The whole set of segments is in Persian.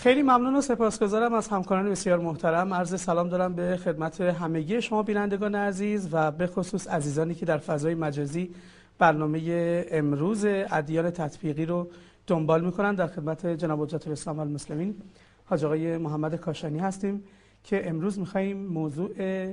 خیلی ممنون و سپاسگزارم از همکاران بسیار محترم. عرض سلام دارم به خدمت همگی شما بینندگان عزیز و به خصوص عزیزانی که در فضای مجازی برنامه امروز ادیان تطبیقی رو دنبال میکنن. در خدمت جناب حجت الاسلام و المسلمین حاج آقای محمد کاشانی هستیم که امروز میخواییم موضوع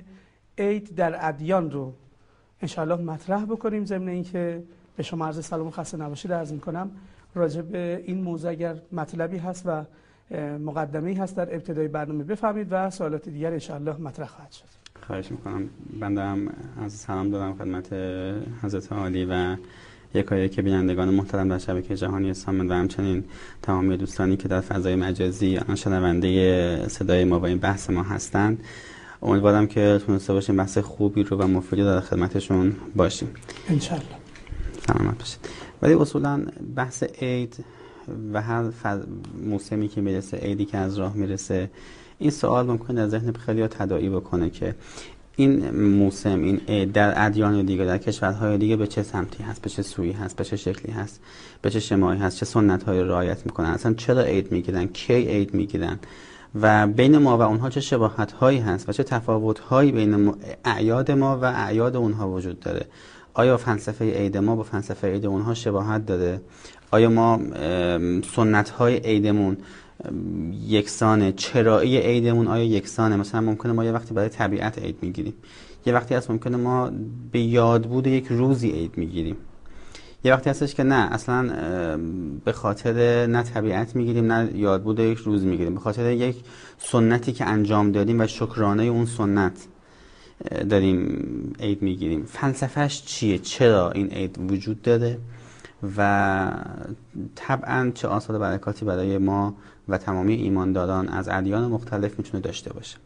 عید در ادیان رو انشاءالله مطرح بکنیم. ضمن اینکه به شما عرض سلام و خسته نباشید عرض میکنم. راجع به این موضوع اگر مطلبی هست و مقدمه‌ای هست در ابتدای برنامه بفهمید و سوالات دیگر انشاءالله مطرح خواهد شد. خواهش میکنم. بنده هم از سلام دارم خدمت حضرت عالی و یکایک بینندگان محترم در شبکه جهانی سامن و همچنین تمامی دوستانی که در فضای مجازی آن شنونده صدای ما و این بحث ما هستند. امیدوارم که تونسته باشیم بحث خوبی رو و مفیدی در خدمتشون باشیم انشاءالله. سلامت باشید. ولی اصولا بحث عید و هر موسمی که میرسه، عیدی که از راه میرسه، این سوال ممکنه در ذهن خیلی‌ها تداعی بکنه که این موسم، این عید در ادیان دیگه، در کشورهای دیگه به چه سمتی هست، به چه سویی هست، به چه شکلی هست، به چه شمایی هست، چه سنت‌های رعایت میکنن، اصلا چرا عید میگیرن، کی عید میگیرن و بین ما و اونها چه شباهت‌هایی هست و چه تفاوت‌هایی بین اعیاد ما و اعیاد اونها وجود داره. آیا فلسفه عید ما با فلسفه عید اونها شباهت داره؟ آیا ما سنت‌های عیدمون یکسانه؟ چرایی عیدمون آیا یکسانه؟ مثلا ممکنه ما یه وقتی برای طبیعت عید میگیریم، یه وقتی هست ممکنه ما به یادبود یک روزی عید میگیریم، یه وقتی هستش که نه اصلا به خاطر نه طبیعت میگیریم نه یادبود یک روز میگیریم، به خاطر یک سنتی که انجام دادیم و شکرانه اون سنت داریم عید میگیریم. فلسفهش چیه؟ چرا این عید وجود داره و طبعا چه آثار برکاتی برای ما و تمامی ایمانداران از ادیان مختلف میتونه داشته باشه؟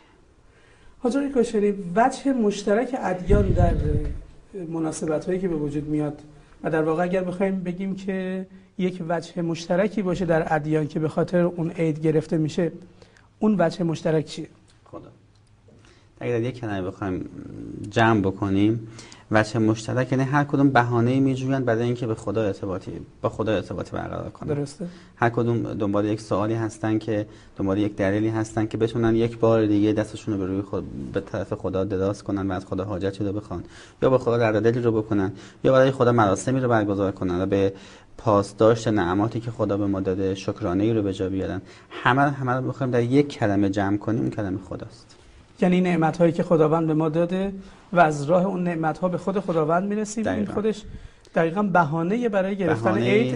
حاج آقای کاشانی، وجه مشترک ادیان در مناسبت‌هایی که به وجود میاد و در واقع اگر بخوایم بگیم که یک وجه مشترکی باشه در ادیان که به خاطر اون عید گرفته میشه، اون وجه مشترک چیه؟ خدا اگر یک کلمه بخوایم جمع بکنیم، وجه مشترک یعنی هر کدوم بهانه‌ای میجویند برای اینکه به خدا ارتباطی برقرار کنند. درسته. هر کدوم دنبال یک سوالی هستن که دنبال یک دلیلی هستن که بتونن یک بار دیگه دستشون رو به طرف خدا دراز کنن و از خدا حاجتی رو بخوان، یا به خدا درد دلی رو بکنن، یا برای خدا مراسمی رو برگزار کنن و به پاسداشت نعماتی که خدا به ما داده شکرانه‌ای رو به جا بیارن. همه رو بخوایم در یک کلمه جمع کنیم، اون کلمه خداست. یعنی نعمت‌هایی که خداوند به ما داده و از راه اون نعمت‌ها به خود خداوند میرسیم. این خودش دقیقاً بهانه برای گرفتن عید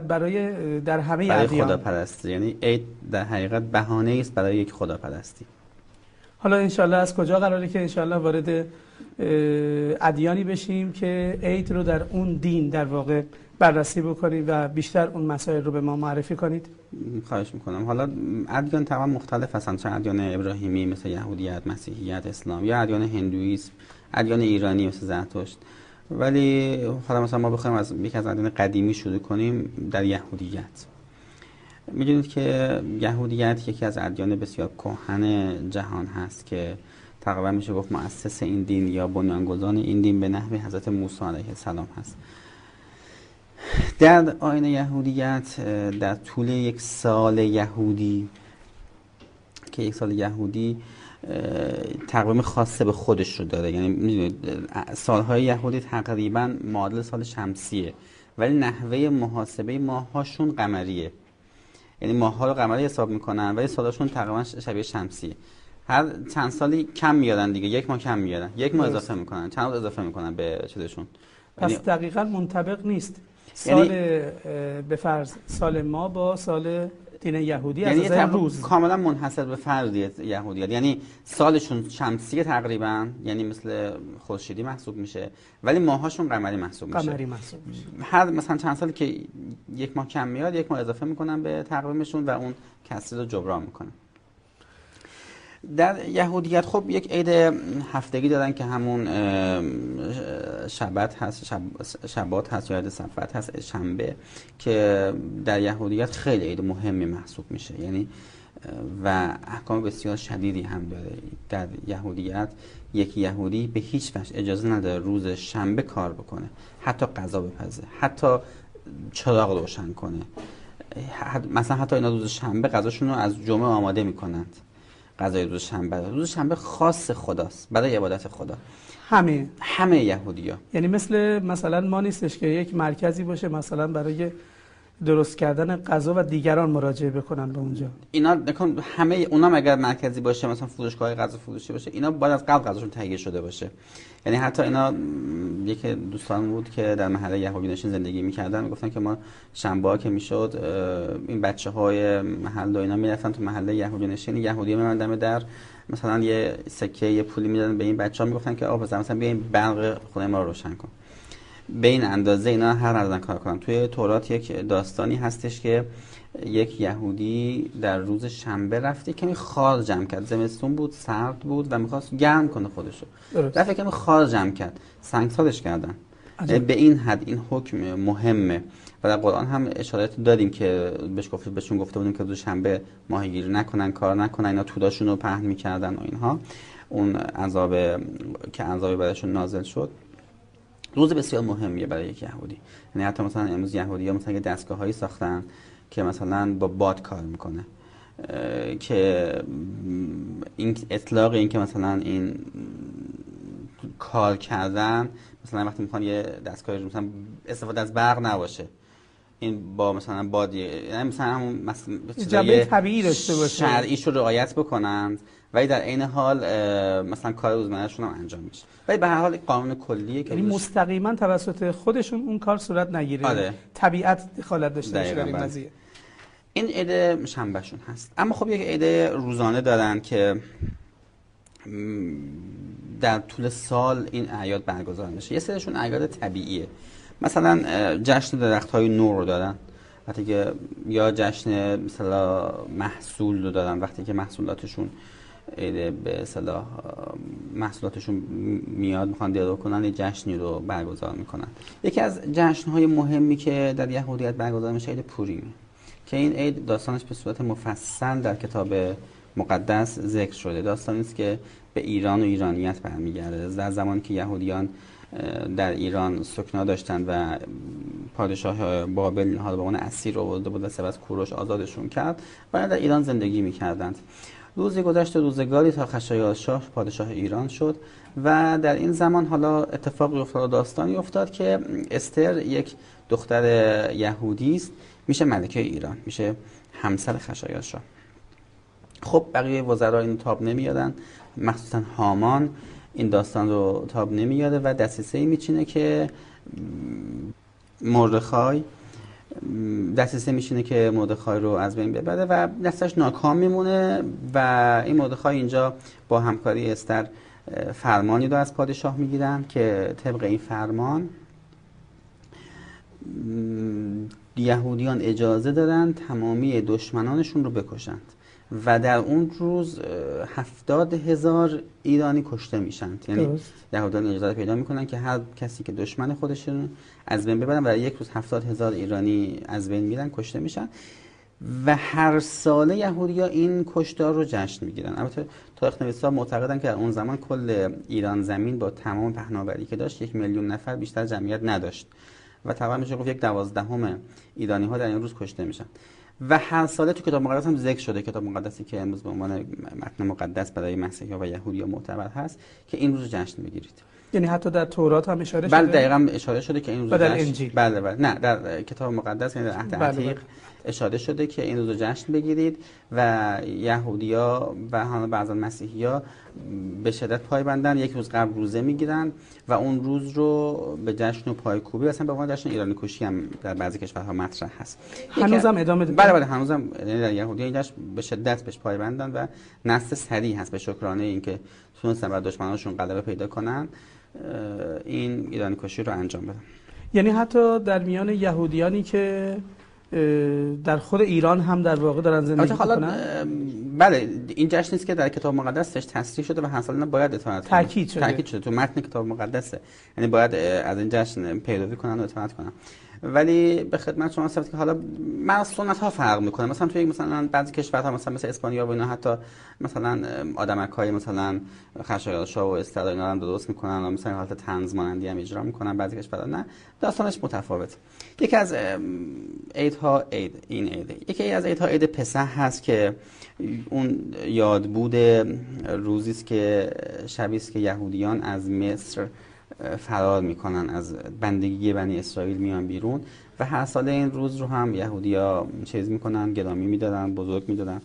در همه ادیان. خداپرستی، یعنی عید در حقیقت بهانه است برای یک خداپرستی. حالا انشالله از کجا قراره که انشالله وارد ادیانی بشیم که عید رو در اون دین در واقع بررسی بکنید و بیشتر اون مسائل رو به ما معرفی کنید؟ خواهش میکنم. حالا ادیان تمام مختلف هستن، چه ادیان ابراهیمی مثل یهودیت، مسیحیت، اسلام، یا ادیان هندویسم، ادیان ایرانی مثل زرتشت. ولی حالا مثلا ما بخوایم از یک از ادیان قدیمی شروع کنیم، در یهودیت میدونید که یهودیت یکی از ادیان بسیار کهن جهان هست که تقریبا میشه گفت مؤسس این دین یا بنیانگذار این دین به نحو حضرت موسی علیه السلام هست. در آیین یهودیت در طول یک سال یهودی که یک سال یهودی تقویم خاصه به خودش رو داره، یعنی میدونید سالهای یهودی تقریبا معادل سال شمسیه ولی نحوه محاسبه ماهاشون قمریه، یعنی ماه‌ها رو قمری حساب میکنن ولی سالاشون تقریبا شبیه شمسیه. هر چند سالی کم میارن دیگه، یک ماه کم میارن، یک ماه اضافه میکنن، چند روز اضافه میکنن به چیزشون. پس دقیقاً منطبق نیست سال به فرض سال ما با سال دین یهودی، یعنی از روز کاملا منحصر به فرد یهودیت، یعنی سالشون شمسی تقریبا، یعنی مثل خورشیدی محسوب میشه ولی ماهاشون قمری محسوب میشه. هر مثلا چند سالی که یک ماه کم میاد یک ماه اضافه میکنن به تقویمشون و اون کسری رو جبران میکنن. در یهودیت خب یک عید هفتگی دارن که همون شبات هست یا عید صفت هست، شنبه، که در یهودیت خیلی عید مهمی محسوب میشه، یعنی و احکام بسیار شدیدی هم داره. در یهودیت یک یهودی به هیچ وجه اجازه نداره روز شنبه کار بکنه، حتی غذا بپزه، حتی چراغ روشن کنه، مثلا حتی اینا روز شنبه غذاشون رو از جمعه آماده میکنند. غذای روز شنبه خاص خداست، برای عبادت خدا. همه یهودی‌ها. یعنی مثلا ما نیستش که یک مرکزی باشه مثلا برای درست کردن غذا و دیگران مراجعه بکنن به اونجا. اینا همه اونام اگر مرکزی باشه، مثلا فروشگاه غذا فروشی باشه، اینا باید از قبل غذاشون تهیه شده باشه. یعنی حتی اینا یکی دوستان بود که در محله یهودی نشین زندگی می‌کردن، میگفتن که ما شنبه‌ها که میشد این بچه‌های محله و اینا میرفتن تو محله یهودی نشین، یهودی می‌موندن در مثلا یه سکه یه پولی میدادن به این بچه‌ها، میگفتن که آقا مثلا بیاین برق خونه ما رو روشن کن. به این اندازه اینا هر نظر کار کنن. توی تورات یک داستانی هستش که یک یهودی در روز شنبه رفته کمی خال جمع کرد. زمستون بود، سرد بود و میخواست گرم کنه خودشو. رفته کمی خال جمع کرد، سنگسارش کردن. به این حد این حکم مهمه و در قرآن هم اشارات دادیم که بهشون گفته بودیم که روز شنبه ماهیگیری نکنن، کار نکنن. اینا توداشون رو پهن میکردن و اینها. اون عذابی براشون نازل شد. روز بسیار مهمیه برای یک یهودی. یعنی حتی مثلا امروز یهودی‌ها مثلا یه دستگاه‌هایی ساختن که مثلا با باد کار میکنه، که این اطلاق این که مثلا این کار کردن مثلا وقتی میخوان یه دستگاهی مثلا استفاده از برق نباشه، این با مثلا باد، یعنی مثلا همون جنبه طبیعی داشته باشه، شرعیش رو رعایت بکنند ولی در عین حال مثلا کار روزمرهشون هم انجام میشه. ولی به هر حال قانون کلیه که یعنی مستقیما توسط خودشون اون کار صورت نگیره. آره. طبیعت دخالت داشته باشه در این قضیه. این عید شنبهشون هست. اما خب یک عید روزانه دارن که در طول سال این اعیاد برگزار میشه. یه سریشون اعیاد طبیعیه، مثلا جشن درخت‌های نو رو دارن، وقتی که یا جشن مثلا محصول رو دارن، وقتی که محصولاتشون به اصطلاح محصولاتشون میاد میخوان درو کنن، یه جشنی رو برگزار میکنن. یکی از جشن‌های مهمی که در یهودیت برگزار میشه عید پوریمه که این عید داستانش به صورت مفصل در کتاب مقدس ذکر شده. داستانی است که به ایران و ایرانیت برمیگرده. در زمانی که یهودیان در ایران سکنا داشتند و پادشاه بابل اینها رو به عنوان اسیر آورده بود و سپس کوروش آزادشون کرد و در ایران زندگی می‌کردند. روزی گذشت روزگاری تا خشایارشاه پادشاه ایران شد و در این زمان حالا اتفاقی افتاد و داستانی افتاد که استر یک دختر یهودی است، میشه ملکه ایران، میشه همسر خشایارشاه. خب بقیه وزرا اینو تاب نمیادن، مخصوصا هامان این داستان رو تاب نمیاده و دسیسه‌ای میچینه که مردخای رو از بین ببره و دستش ناکام میمونه و این مردخای اینجا با همکاری استر فرمانی رو از پادشاه میگیرن که طبق این فرمان یهودیان اجازه دارن تمامی دشمنانشون رو بکشند و در اون روز 70,000 ایرانی کشته میشن. یعنی یهودیان اجازه پیدا میکنن که هر کسی که دشمن خودشون از بین ببرن و یک روز 70,000 ایرانی از بین میرن، کشته میشن و هر ساله یهودی‌ها این کشتار رو جشن میگیرن. البته تاریخ‌نویسا معتقدن که در اون زمان کل ایران زمین با تمام پهناوری که داشت 1,000,000 نفر بیشتر جمعیت نداشت و تقریبا میشه گفت 1/12 ایرانی‌ها در این روز کشته میشن. و هر ساله تو کتاب مقدس هم ذکر شده، کتاب مقدسی که امروز به عنوان متن مقدس برای مسیحی‌ها و یهودی‌ها معتبر هست، که این روز جشن بگیرید. یعنی حتی در تورات هم اشاره شده؟ بله دقیقاً اشاره شده که این روز جشن. در انجیل؟ بله نه در کتاب مقدس یعنی در عهد عتیق اشاره شده که این روز جشن بگیرید و یهودی‌ها و هم بعضا مسیحی‌ها به شدت پایبندن، یک روز قبل روزه میگیرن و اون روز رو به جشن و پایکوبی مثلا به عنوان جشن ایرانی کشی هم در بعضی کشورها مطرح هست. هنوزم ادامه داره؟ بله هنوزم در یهودی‌ها این جشن به شدت بهش پایبندن و نصر سریع هست به شکرانه اینکه تونستن بر دشمنانشون غلبه پیدا کنن این ایرانی کشی رو انجام بدن. یعنی حتی در میان یهودیانی که در خود ایران هم در واقع دارن زندگی میکنن؟ بله این جشن نیست که در کتاب مقدس تصریح شده و هر سال باید اطاعت کنن. تاکید شده تو متن کتاب مقدسه، یعنی باید از این جشن پیروی کنن و اطاعت کنن. ولی به خدمت شما ثابت که حالا من سنت ها فرق میکنه. مثلا توی مثلا بعضی کشورها مثل اسپانیا و اینا حتی مثلا آدمک‌های مثلا خشایارشا و استعلا اینا رو درست میکنن و مثلا حالت طنز مانندی هم اجرا میکنن. بعضی کشورها نه، داستانش متفاوته. یکی از عیدها یکی از عیدها عید پسح هست که اون یادبود روزی است که شبی است که یهودیان از مصر فرار میکنن، از بندگی بنی اسرائیل میان بیرون و هر سال این روز رو هم یهودیا چیز میکنن، گرامی میدارن، بزرگ میدارن.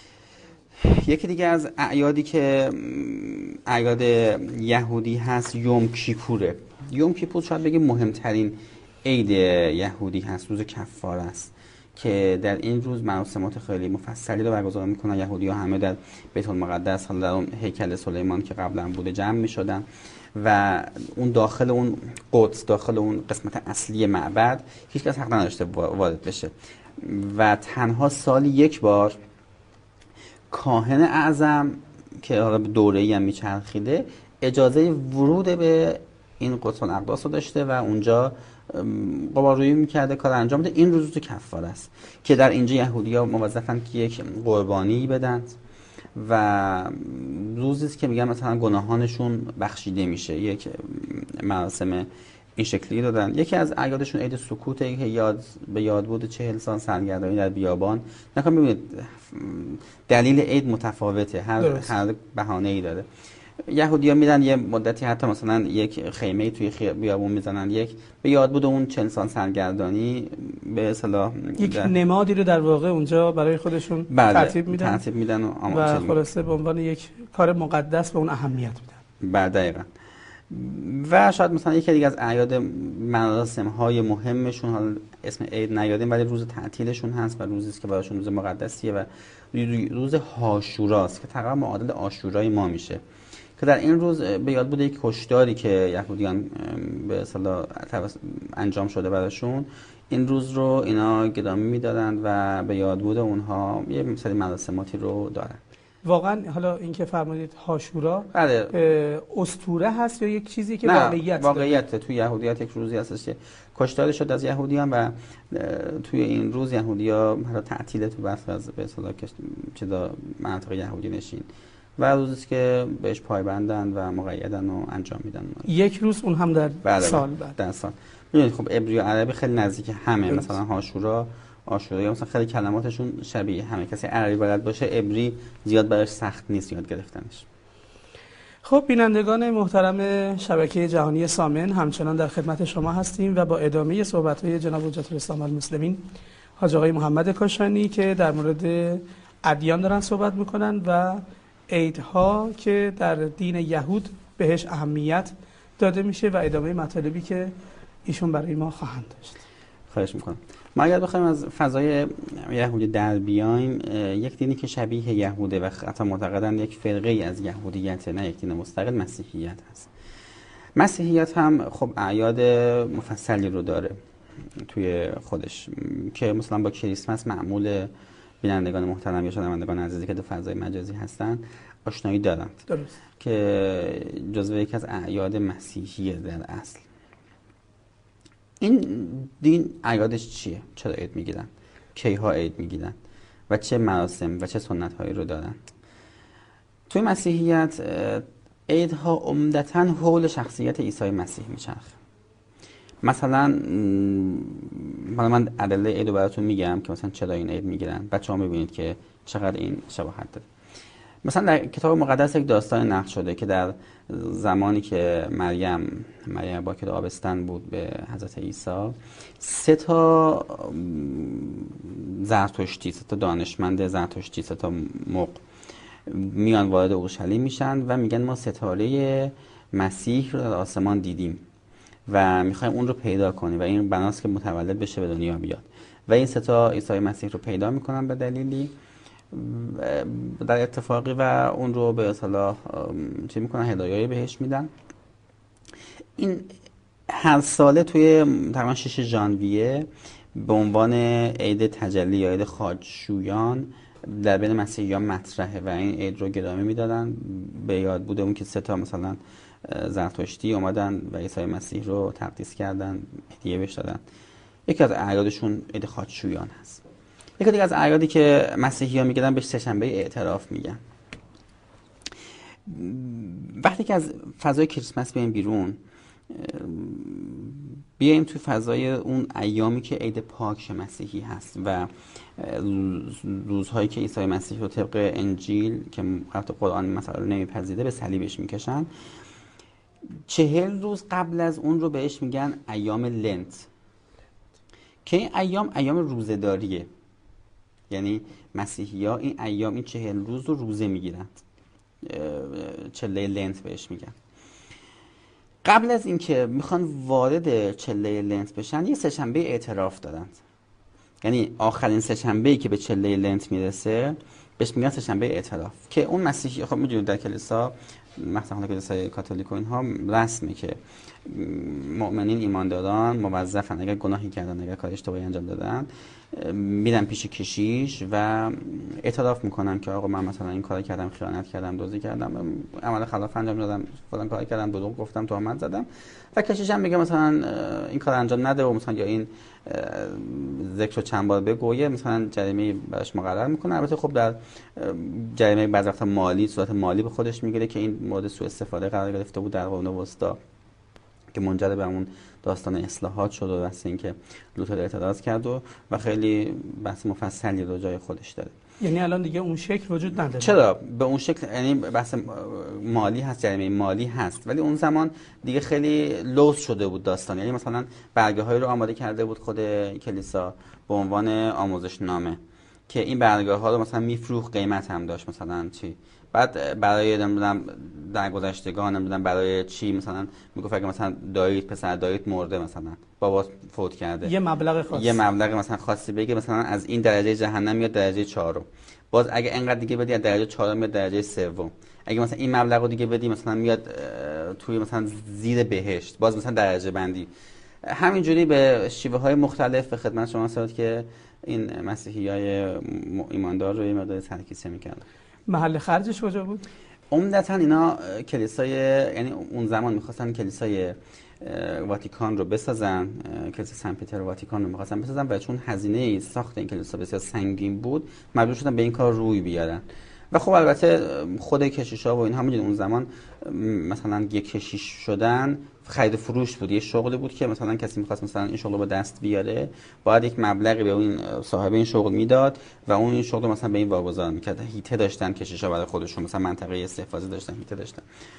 یکی دیگه از اعیادی که اعیاد یهودی هست یوم کیپوره. یوم کیپور شاید بگیم مهمترین عید یهودی هست، روز کفاره است که در این روز مراسمات خیلی مفصلی رو برگزار میکنن. یهودی‌ها همه در بیت المقدس، حالا در اون هیکل سلیمان که قبلا بوده جمع میشدن و اون داخل اون قدس، داخل اون قسمت اصلی معبد هیچ کس حق نداشته وارد بشه و تنها سالی یک بار کاهن اعظم که حالا به دوره‌ای هم میچرخیده اجازه ورود به این قدس الاقداس رو داشته و اونجا قبارویی میکرده، کار انجام بده. این روز کفاره است که در اینجا یهودی‌ها موظفن که یک قربانی بدن و روزی است که میگن مثلا گناهانشون بخشیده میشه. یک مراسم این شکلی دادن. یکی از اعیادشون عید سکوته که به یاد بود 40 سال سرگردانی در بیابان. نکنه ببینید دلیل عید متفاوته، هر بهانه‌ای داره. یهودی‌ها میرن یه مدتی حتی مثلا یک خیمه توی بیابون میزنن، یک به یاد بود اون 40 سال سرگردانی به اصطلاح یک نمادی رو در واقع اونجا برای خودشون ترتیب میدن و خلاصه به عنوان یک کار مقدس به اون اهمیت میدن. دقیقاً. و شاید مثلا یکی دیگه از اعیاد مراسم‌های مهمشون، حالا اسم عید نیادیم ولی روز تعطیلشون هست و روزی است که براشون روز مقدسیه و روز عاشوراست که تقریبا معادل عاشورای ما میشه که در این روز به یاد بوده یک کشتاری که یهودیان به اصطلاح انجام شده براشون. این روز رو اینا گرامی می‌دارن و به یاد بود اونها یه مثلا مراسماتی رو دارن. واقعا حالا این که فرمودید عاشورا اسطوره هست یا یک چیزی که واقعیت توی یهودیت یک روزی هستش که کشتار شد از یهودیان و توی این روز یهودی‌ها حالا تعطیل تو بحث از به اصطلاح چیزا مناطق یهودی نشین و روزی که بهش پایبندن و مقیدن و انجام میدن. یک روز اون هم در سال در سال. می‌دونید خب عبری و عربی خیلی نزدیک همه. مثلا عاشورا یا مثلا خیلی کلماتشون شبیه همه. کسی عربی بلد باشه عبری زیاد براش سخت نیست یاد گرفتنش. خب بینندگان محترم شبکه جهانی سامن، همچنان در خدمت شما هستیم و با ادامه صحبت‌های جناب حجت الاسلام المسلمین حاج آقای محمد کاشانی که در مورد ادیان دارن صحبت میکنن و عیدها که در دین یهود بهش اهمیت داده میشه و ادامه مطالبی که ایشون برای ما خواهند داشت. خواهش میکنم. ما اگر بخوایم از فضای یهودی در بیایم، یک دینی که شبیه یهوده و حتی معتقدن یک فرقه ای از یهودیت، نه یک دین مستقل، مسیحیت هست. مسیحیت هم خب اعیاد مفصلی رو داره توی خودش که مثلا با کریسمس معمول بینندگان محترم یا شنوندگان عزیزی که در فضای مجازی هستن آشنایی دارند. درست. که جزو یکی از اعیاد مسیحیه در اصل. این دین اعیادش چیه؟ چرا عید میگیرن؟ کیها عید میگیرن؟ و چه مراسم و چه سنت هایی رو دارن؟ توی مسیحیت عیدها عمدتاً حول شخصیت عیسی مسیح میچرخه. مثلا من ادله عید رو براتون میگم که مثلا چرا این عید میگیرن. بچه‌ها میبینید که چقدر این شباهت داره. مثلا در کتاب مقدس یک داستان نقل شده که در زمانی که مریم باکر آبستن بود به حضرت عیسی، 3 زرتشتی، 3 دانشمند زرتشتی، 3 مغ میان وارد اورشلیم میشن و میگن ما ستاره مسیح رو در آسمان دیدیم و میخوایم اون رو پیدا کنیم و این بناست که متولد بشه به دنیا بیاد. و این 3 عیسی مسیح رو پیدا میکنن به دلیلی در اتفاقی و اون رو به اصطلاح چی میکنن، هدایایی بهش میدن. این هر ساله توی تقریبا 6 ژانویه به عنوان عید تجلی یا عید خاجشویان در بین مسیحیان مطرحه و این عید رو گرامی میدادن به یاد بوده اون که 3 مثلا زرتشتی اومدن و عیسی مسیح رو تقدیس کردن، هدیه بهش دادن یکی از اعیادشون عید خاچویان هست. یکی دیگه از اعیادی که مسیحی‌ها میگن بهش سه‌شنبه اعتراف میگن. وقتی که از فضای کریسمس بیایم بیرون، بیایم توی فضای اون ایامی که عید پاک مسیحی هست و روزهایی که عیسی مسیح رو طبق انجیل که حتی قرآن مثلا رو نمیپذیره به صلیبش میکشن، 40 روز قبل از اون رو بهش میگن ایام لنت، که این ایام روزه‌داریه. یعنی مسیحی‌ها این ایام، این 40 روز رو روزه میگیرند، چله لنت بهش میگن. قبل از اینکه میخوان وارد چله لنت بشن، یه سه‌شنبه اعتراف دارند. یعنی آخرین سه‌شنبه‌ای که به چله لنت میرسه بهش میگن سه‌شنبه اعتراف، که اون مسیحی، خب میدونید در کلیسا، مثلا کلیسای کاتولیک و اینها رسمه که مؤمنین، ایمانداران موظفن اگر گناهی کردن، اگر کار اشتباهی انجام دادن، میرن پیش کشیش و اعتراف میکنن که آقا من مثلا این کار کردم، خیانت کردم، دزدی کردم، عمل خلاف انجام دادم، فلان کار کردم، دروغ گفتم، تهمت زدم، و کشیش هم میگه مثلا این کار انجام نده و مثلا یا این ذکر رو چند بار بگویه، مثلا جریمه براش مقرر میکنه. البته خب در جریمه بعضی وقتا مالی، صورت مالی به خودش میگیره که این مورد سوء استفاده قرار گرفته بود در قرون وسطا، که منجر به اون داستان اصلاحات شد و بحث این که لوتر اعتراض کرد و خیلی بحث مفصلی رو جای خودش داره. یعنی الان دیگه اون شکل وجود نداره. چرا به اون شکل؟ یعنی بحث مالی هست، جریمه مالی هست، ولی اون زمان دیگه خیلی لوث شده بود داستان. یعنی مثلا برگه‌هایی رو آماده کرده بود خود کلیسا به عنوان آموزش نامه، که این برگه‌ها رو مثلا میفروخت، قیمت هم داشت، مثلا چی، بعد برای نمیدونم درگذشتگان، نمیدونم برای چی، مثلا میگفت اگه مثلا داییت، پسر داییت مرده، مثلا بابا فوت کرده، یه مبلغ مثلا خاصی بگه، مثلا از این درجه جهنم میاد درجه 4، باز اگه اینقدر دیگه بدی از درجه 4 میاد درجه 3، اگه مثلا این مبلغ رو دیگه بدی مثلا میاد توی مثلا زیر بهشت، باز مثلا درجه بندی. همینجوری به شیوه های مختلف به خدمت شما ساد که این مسیحیای ایماندار رو یه مقدار سرکیسه می‌کردن. محل خرجش کجا بود؟ عمدتاً اینا کلیسای، یعنی اون زمان می‌خواستن کلیسای واتیکان رو بسازن، کلیسای سن پیتر واتیکان رو می‌خواستن بسازن، و چون هزینه ساخت این کلیسا بسیار سنگین بود مجبور شدن به این کار روی بیارن. و خب البته خود کشیشا و اینها می‌دونید اون زمان مثلا یک کشیش شدن خرید فروش بود، یه شغلی بود که مثلا کسی می‌خواست مثلا این شغل رو به دست بیاره، باید یک مبلغی به اون صاحب این شغل میداد و اون این شغل رو مثلا به این واگذار می‌کرد. هیته داشتن کشیشا برای خودشون، مثلا منطقه استحفاظی داشتن، هیته داشتن.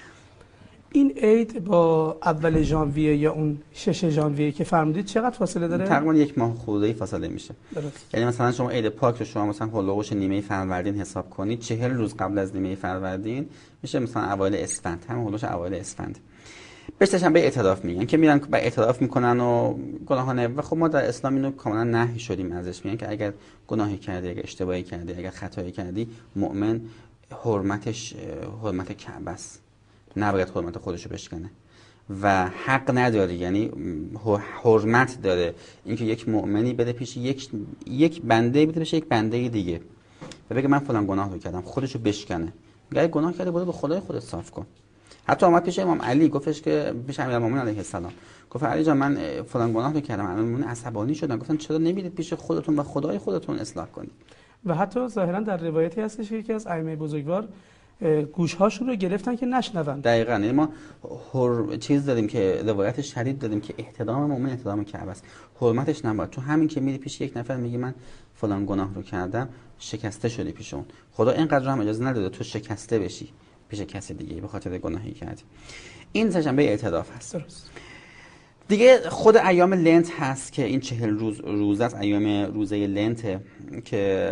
این عید با اول ژانویه یا اون 6 ژانویه که فرمودید چقدر فاصله داره؟ تقریبا یک ماه خرده‌ای فاصله میشه. درست. یعنی مثلا شما عید پاک رو شما مثلا هولوش نیمه فروردین حساب کنید، 40 روز قبل از نیمه فروردین میشه مثلا اوایل اسفند، همون هولوش اوایل اسفند. بهش سه‌شنبه اعتراف میگن، که میرن و اعتراف میکنن و گناهانه. و خب ما در اسلام اینو کاملا نهی شدیم ازش، میگن که اگر گناهی کردی، اگر اشتباهی کردی، اگر خطایی کردی، مؤمن حرمتش حرمت کعبه است، نباید حرمت خودشو بشکنه و حق نداره، یعنی حرمت داره اینکه یک مؤمنی بده پیش یک بنده، بده پیش یک بنده دیگه و بگه من فلان گناه رو کردم، خودشو بشکنه. اگه گناه کرده برو به خدای خودت صاف کن. حتی اومد پیش امام علی، گفتش که پیش امیرالمومنین علیه السلام، گفت علی جان من فلان گناه رو کردم. امیرالمومنین عصبانی شدن، گفتن چرا نمیرید پیش خودتون و خدای خودتون اصلاح کنید؟ و حتی ظاهرا در روایتی هستش که یکی از ائمه بزرگوار گوش‌هاشون رو گرفتن که نشنون. دقیقاً. یعنی ما چیز داریم که روایت شدید داریم که احترام مؤمن احترام کعبه است، حرمتش نباید. تو همین که میری پیش یک نفر میگی من فلان گناه رو کردم، شکسته شدی پیش اون. خدا اینقدر هم اجازه نداده تو شکسته بشی پیش کسی دیگه به خاطر گناهی کردی. این سه‌شنبه اعتراف هست. درست. دیگه خود ایام لنت هست که این 40 روز است، ایام روزه لنت، که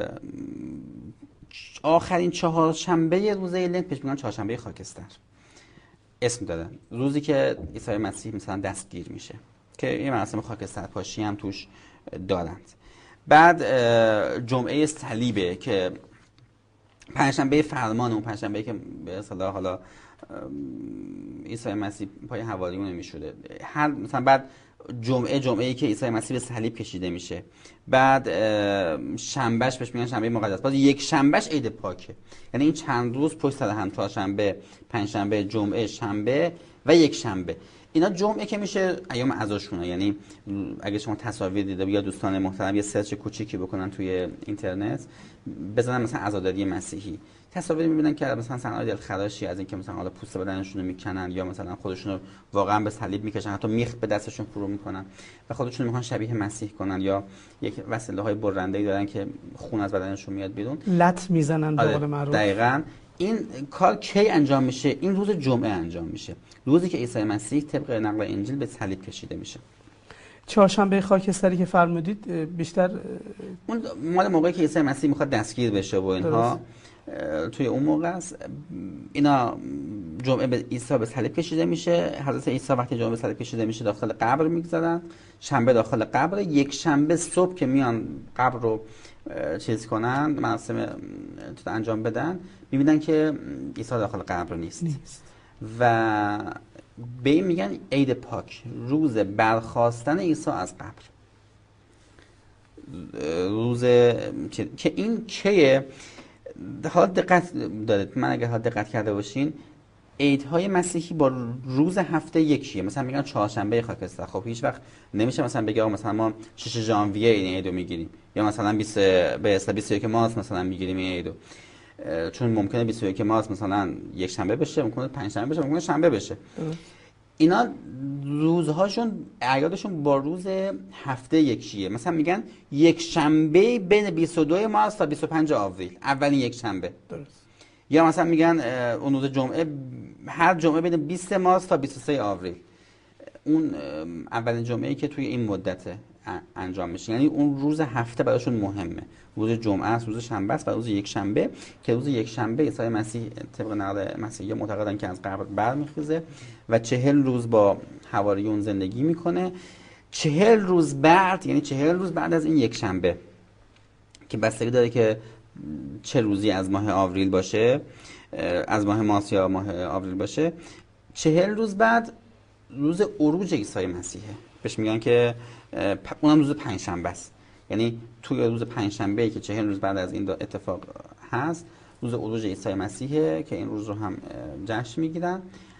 آخرین چهارشنبه روزه لنت پیش میگن چهارشنبه خاکستر اسم داره، روزی که عیسی مسیح مثلا دستگیر میشه، که این مراسم خاکستر پاشی هم توش دارند. بعد جمعه صلیبه که پنجشنبه فرمان، اون پنجشنبه که به اصطلاح حالا عیسی مسیح پای حواریون میشوره، هر مثلا بعد جمعه‌ای که عیسی مسیح به صلیب کشیده میشه، بعد شنبهش بهش میگن شنبه مقدس، بعد یک شنبهش عید پاکه. یعنی این چند روز پشت سر هم، چهارشنبه، پنجشنبه، جمعه، شنبه و یک شنبه، اینا جمعه که میشه ایام عزاشونه. یعنی اگه شما تصاویر دیده یا دوستان محترم یه سرچ کوچیکی بکنن توی اینترنت بزنن مثلا عزاداری مسیحی، تصاویر میبینن که مثلا صحنه‌های دلخراشی از اینکه مثلا حالا پوست بدنشون رو میکنن یا مثلا خودشون رو واقعا به صلیب میکشن، حتی میخ به دستشون فرو میکنن و خودشون میخوان شبیه مسیح کنن، یا یک وسیله‌های برنده‌ای دارن که خون از بدنشون میاد بیرون، لط میزنن به قول معروف. دقیقاً. این کار کی انجام میشه؟ این روز جمعه انجام میشه، روزی که عیسی مسیح طبق نقل انجیل به صلیب کشیده میشه. چهارشنبه خاکستری که فرمودید بیشتر اون مال موقعی که عیسی مسیح میخواد دستگیر بشه و اینها توی اون موقع است. اینا جمعه به عیسی به صلیب کشیده میشه. حضرت عیسی وقتی جمعه به صلیب کشیده میشه داخل قبر میگذارن، شنبه داخل قبر، یک شنبه صبح که میان قبر رو چیز کنن، مراسم انجام بدن، میبینن که عیسی داخل قبر نیست. و به این میگن عید پاک، روز برخاستن عیسی از قبر. روز که این کیه؟ حالا دقت دارید، من اگر دقت کرده باشین عیدهای مسیحی با روز هفته یکیه. مثلا میگن چهارشنبه خاکستر، خب هیچ وقت نمیشه مثلا بگه مثلا ما 6 ژانویه این عیدو میگیریم یا مثلا 21 مارس مثلا میگیریم این عیدو، چون ممکنه 21 مارس مثلا یک شنبه بشه، ممکنه پنج شنبه بشه، ممکنه شنبه بشه. اینا روزهاشون اعیادشون با روز هفته یکیه. مثلا میگن یک شنبه بین 22 مارس تا 25 آوریل، اولین یک شنبه. درست. یا مثلا میگن اون روز جمعه هر جمعه بین 20 مارس تا 23 آوریل، اون اولین جمعه‌ای که توی این مدت انجام میشه. یعنی اون روز هفته براشون مهمه. روز جمعه است، روز شنبه است و روز یک شنبه، که روز یک شنبه عیسی مسیح طبق نقل مسیحی معتقدن که از قبر برمیخیزه و 40 روز با حواریون زندگی میکنه. 40 روز بعد، یعنی 40 روز بعد از این یک شنبه که بستگی داره که چه روزی از ماه آوریل باشه، از ماه مارس یا ماه آوریل باشه، 40 روز بعد روز عروج عیسی مسیحه. بهش میگن که اونم روز پنجشنبه است. یعنی توی روز پنجشنبه که 40 روز بعد از این اتفاق هست، روز عروج عیسی مسیحه که این روز رو هم جشن میگیرن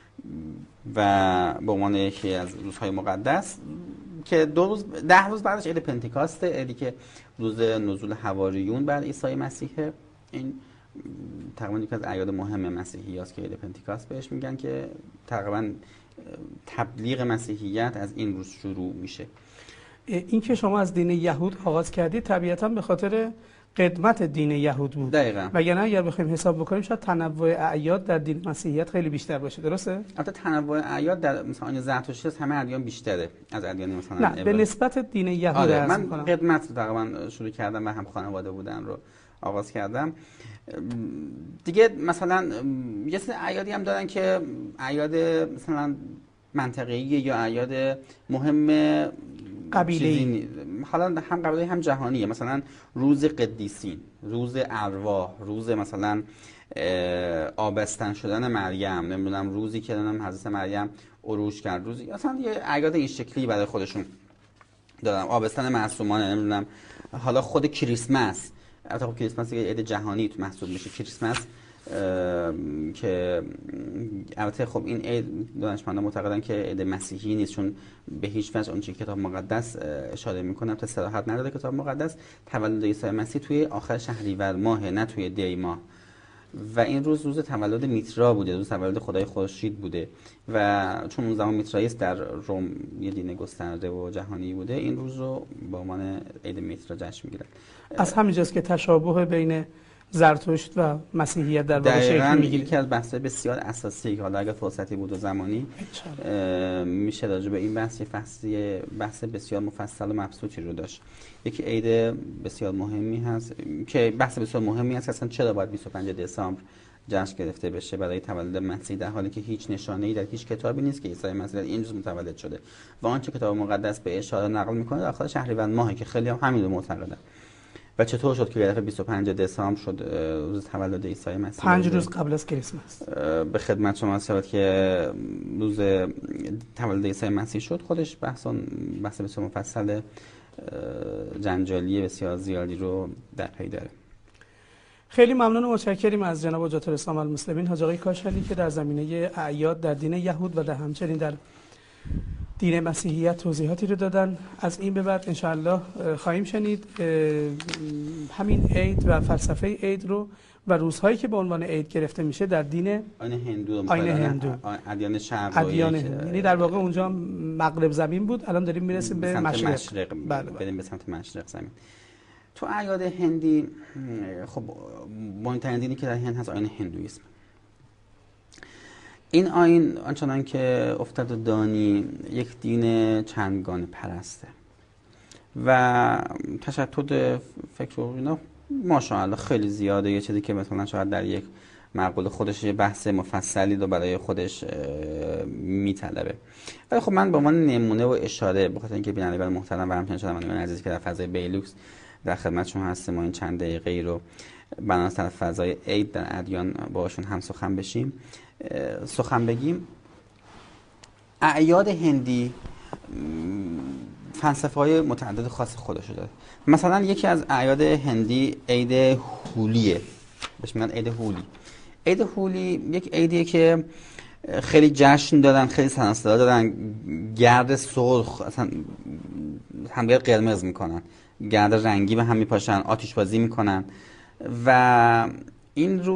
و به عنوان یکی از روزهای مقدس، که 10 روز بعدش عید پنتیکاسته، عیدی که روز نزول حواریون بر عیسی مسیحه. این تقریبا یکی از اعیاد مهم مسیحی است که عید پنتیکاست بهش میگن، که تقریبا تبلیغ مسیحیت از این روز شروع میشه. این که شما از دین یهود آغاز کردید طبیعتا به خاطر قدمت دین یهود بود. دقیقاً. وگرنه اگر بخوایم حساب بکنیم شاید تنوع اعیاد در دین مسیحیت خیلی بیشتر باشه. درسته؟ البته تنوع اعیاد در مثلا آیین زرتشتی از همه ادیان بیشتره از ادیان مثلا نه به نسبت دین یهود. من قدمت تقریبا شروع کردم و هم خانواده بودن رو آغاز کردم دیگه. مثلا یه سری اعیادی هم دارن که اعیاد مثلا منطقه‌ای یا اعیاد مهم قبیله‌ای، حالا هم قبیله‌ای هم جهانیه. مثلا روز قدیسین، روز ارواح، روز مثلا آبستن شدن مریم، نمیدونم روزی که حضرت مریم عروج کرد، روزی مثلا یه اعیاد این شکلی برای خودشون دارن. آبستن معصومانه، نمیدونم حالا خود کریسمس، البته خب کریسمس یه عید جهانی محسوب میشه. کریسمس که البته خب این عید دانشمندان معتقدن که عید مسیحی نیست، چون به هیچ وجه اون چیزی که کتاب مقدس اشاره میکنه تا صراحت نداره. کتاب مقدس تولد عیسی مسیح توی آخر شهریور ماه، نه توی دی ماه، و این روز تولد میترا بوده، روز تولد خدای خورشید بوده و چون اون زمان میترائیس در روم یه دین گسترده و جهانی بوده، این روز رو با عنوان عید میترا جشن میگیرن. از همینجاست که تشابه بین زرتشت و مسیحیت در واقع شکل میگیره. یکی از بحث‌های بسیار اساسی که حالا اگه فرصتی بود و زمانی میشه راجع به این بحث بسیار مفصل و مبسوطی رو داشت. یکی عید بسیار مهمی هست که بحث بسیار مهمی هست اصلا چرا باید 25 دسامبر جشن گرفته بشه برای تولد مسیح، در حالی که هیچ نشانه‌ای در هیچ کتابی نیست که عیسی مسیح در این روز متولد شده و آنچه کتاب مقدس به اشاره نقل میکنه در آخر شهریور ماهی که خیلی هم همین رو معتقدن. و چطور شد که یه دفعه 25 دسامبر شد روز تولد عیسی مسیح؟ 5 روز قبل از کریسمس. به خدمت شما شد که روز تولد عیسی مسیح شد. خودش بحث بسیار مفصل جنجالی بسیار زیادی رو در پی داره. خیلی ممنون و متشکریم از جناب حجت الاسلام المسلمین حاج آقای کاشانی که در زمینه اعیاد در دین یهود و در همچنین در دین مسیحیت توضیحاتی رو دادن. از این به بعد انشاءالله خواهیم شنید همین عید و فلسفه عید رو و روزهایی که به عنوان عید گرفته میشه در دین آیین هندو، ادیان شرقی، یعنی در واقع اونجا مغرب زمین بود، الان داریم میرسیم به مشرق. بریم به سمت مشرق زمین. تو اعیاد هندی خب مهمترین دینی که در هند هست آیین هندویسم. این آیین آنچنان که افتاد دانی یک دین چندگانه پرسته و تشدد فکر و اینا ماشاءالله خیلی زیاده. یه چیزی که مثلا شاید در یک مقوله خودش یه بحث مفصلی رو برای خودش میطلبه، ولی خب من به عنوان نمونه و اشاره به خاطر اینکه بینندگان محترم و همچنین شنوندگان عزیز که در فضای بیلوکس در خدمتشون هستیم و این چند دقیقه ای رو بنابراین در فضای عید در ادیان باشون هم سخن بگیم. اعیاد هندی فلسفه های متعدد خاص خودشو داره. مثلا یکی از اعیاد هندی عید هولیه، بهش میگن عید هولی. عید هولی یک عیدیه که خیلی جشن دارن، خیلی سر و صدا دارن، گرد سرخ اصلا همدیگر قرمز میکنن، گرد رنگی به هم میپاشن، آتش بازی میکنن و این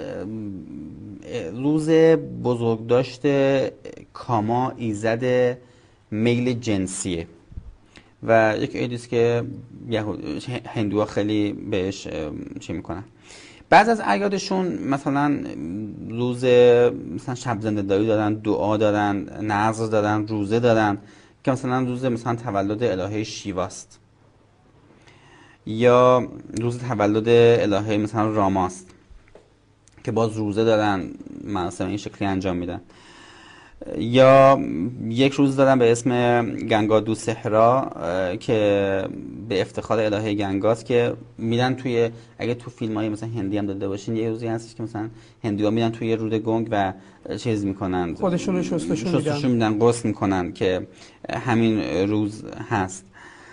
روز بزرگداشت کاما، ایزد میل جنسیه و یک عیدیست که هندوها خیلی بهش چی میکنن. بعض از اعیادشون مثلا روز مثلا شب زنده‌داری دارن، دعا دارن، نذر دارن، روزه دارن که مثلا روز مثلا تولد الهه شیواست یا روز تولد الهه مثلا راماست که باز روزه دارن، مراسم این شکلی انجام میدن. یا یک روز دارن به اسم گنگادو سهرا که به افتخار الهه گنگاست که میرن توی، اگه تو فیلم های مثلا هندی هم داده باشین یه روزی هستش که مثلا هندی ها میرن توی رود گنگ و چیز میکنن، خودشون رو شستشون میدن، غسل میکنن که همین روز هست.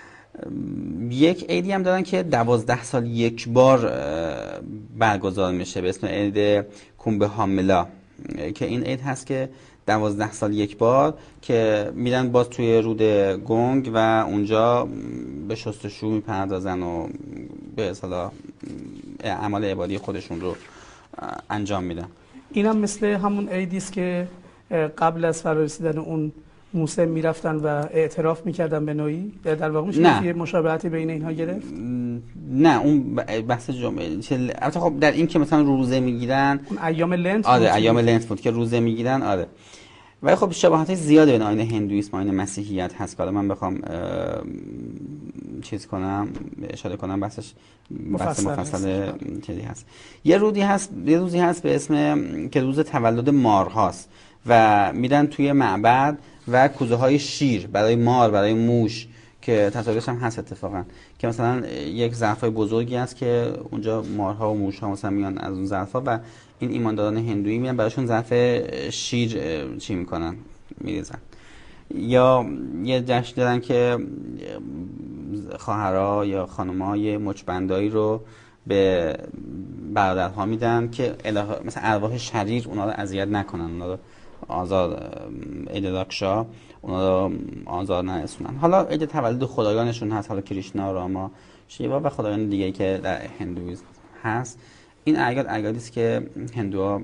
یک عیدی هم دارن که 12 سال یک بار برگزار میشه به اسم عید کومبه هاملا که این عید هست که 12 سال یک بار که میرن باز توی رود گنگ و اونجا به شستشو میپردازن و به اصطلاح اعمال عبادی خودشون رو انجام میدن. این هم مثل همون عیدیست که قبل از فرارسیدن اون موسم میرفتن و اعتراف میکردن به نوعی، در واقع میشه یه مشابهتی بین اینها گرفت؟ نه اون بحث جمعه البته خب در این که مثلا روزه میگیرن اون ایام لنت آره ایام لنت بود که روزه میگیرن آره، ولی خب شباهت زیاده بین آیین هندویسم و آیین مسیحیت هست که من بخوام چیز کنم اشاره کنم بحث مفصل چیزی هست. یه روزی هست به اسم که روز تولد مار هاست و میرن توی معبد و کوزه های شیر برای مار، برای موش که تصاویرش هم هست اتفاقا، که مثلا یک ظرفای بزرگی هست که اونجا مارها و موشها مثلا میان از اون ظرفا و این ایمانداران هندویی میان براشون ظرف شیر چی میکنن میریزن. یا یه جشن دارن که خواهرها یا خانم‌ها یه مچبندایی رو به برادرها میدن که مثلا ارواح شریر اونا رو اذیت نکنن، اونا رو آزار ایدراکشا اونا رو آزار نرسونن. حالا عید تولد خدایانشون هست، حالا کریشنا، راما، شیوا و خدایان دیگه که در هندویسم هست. این اعیادی است که هندوها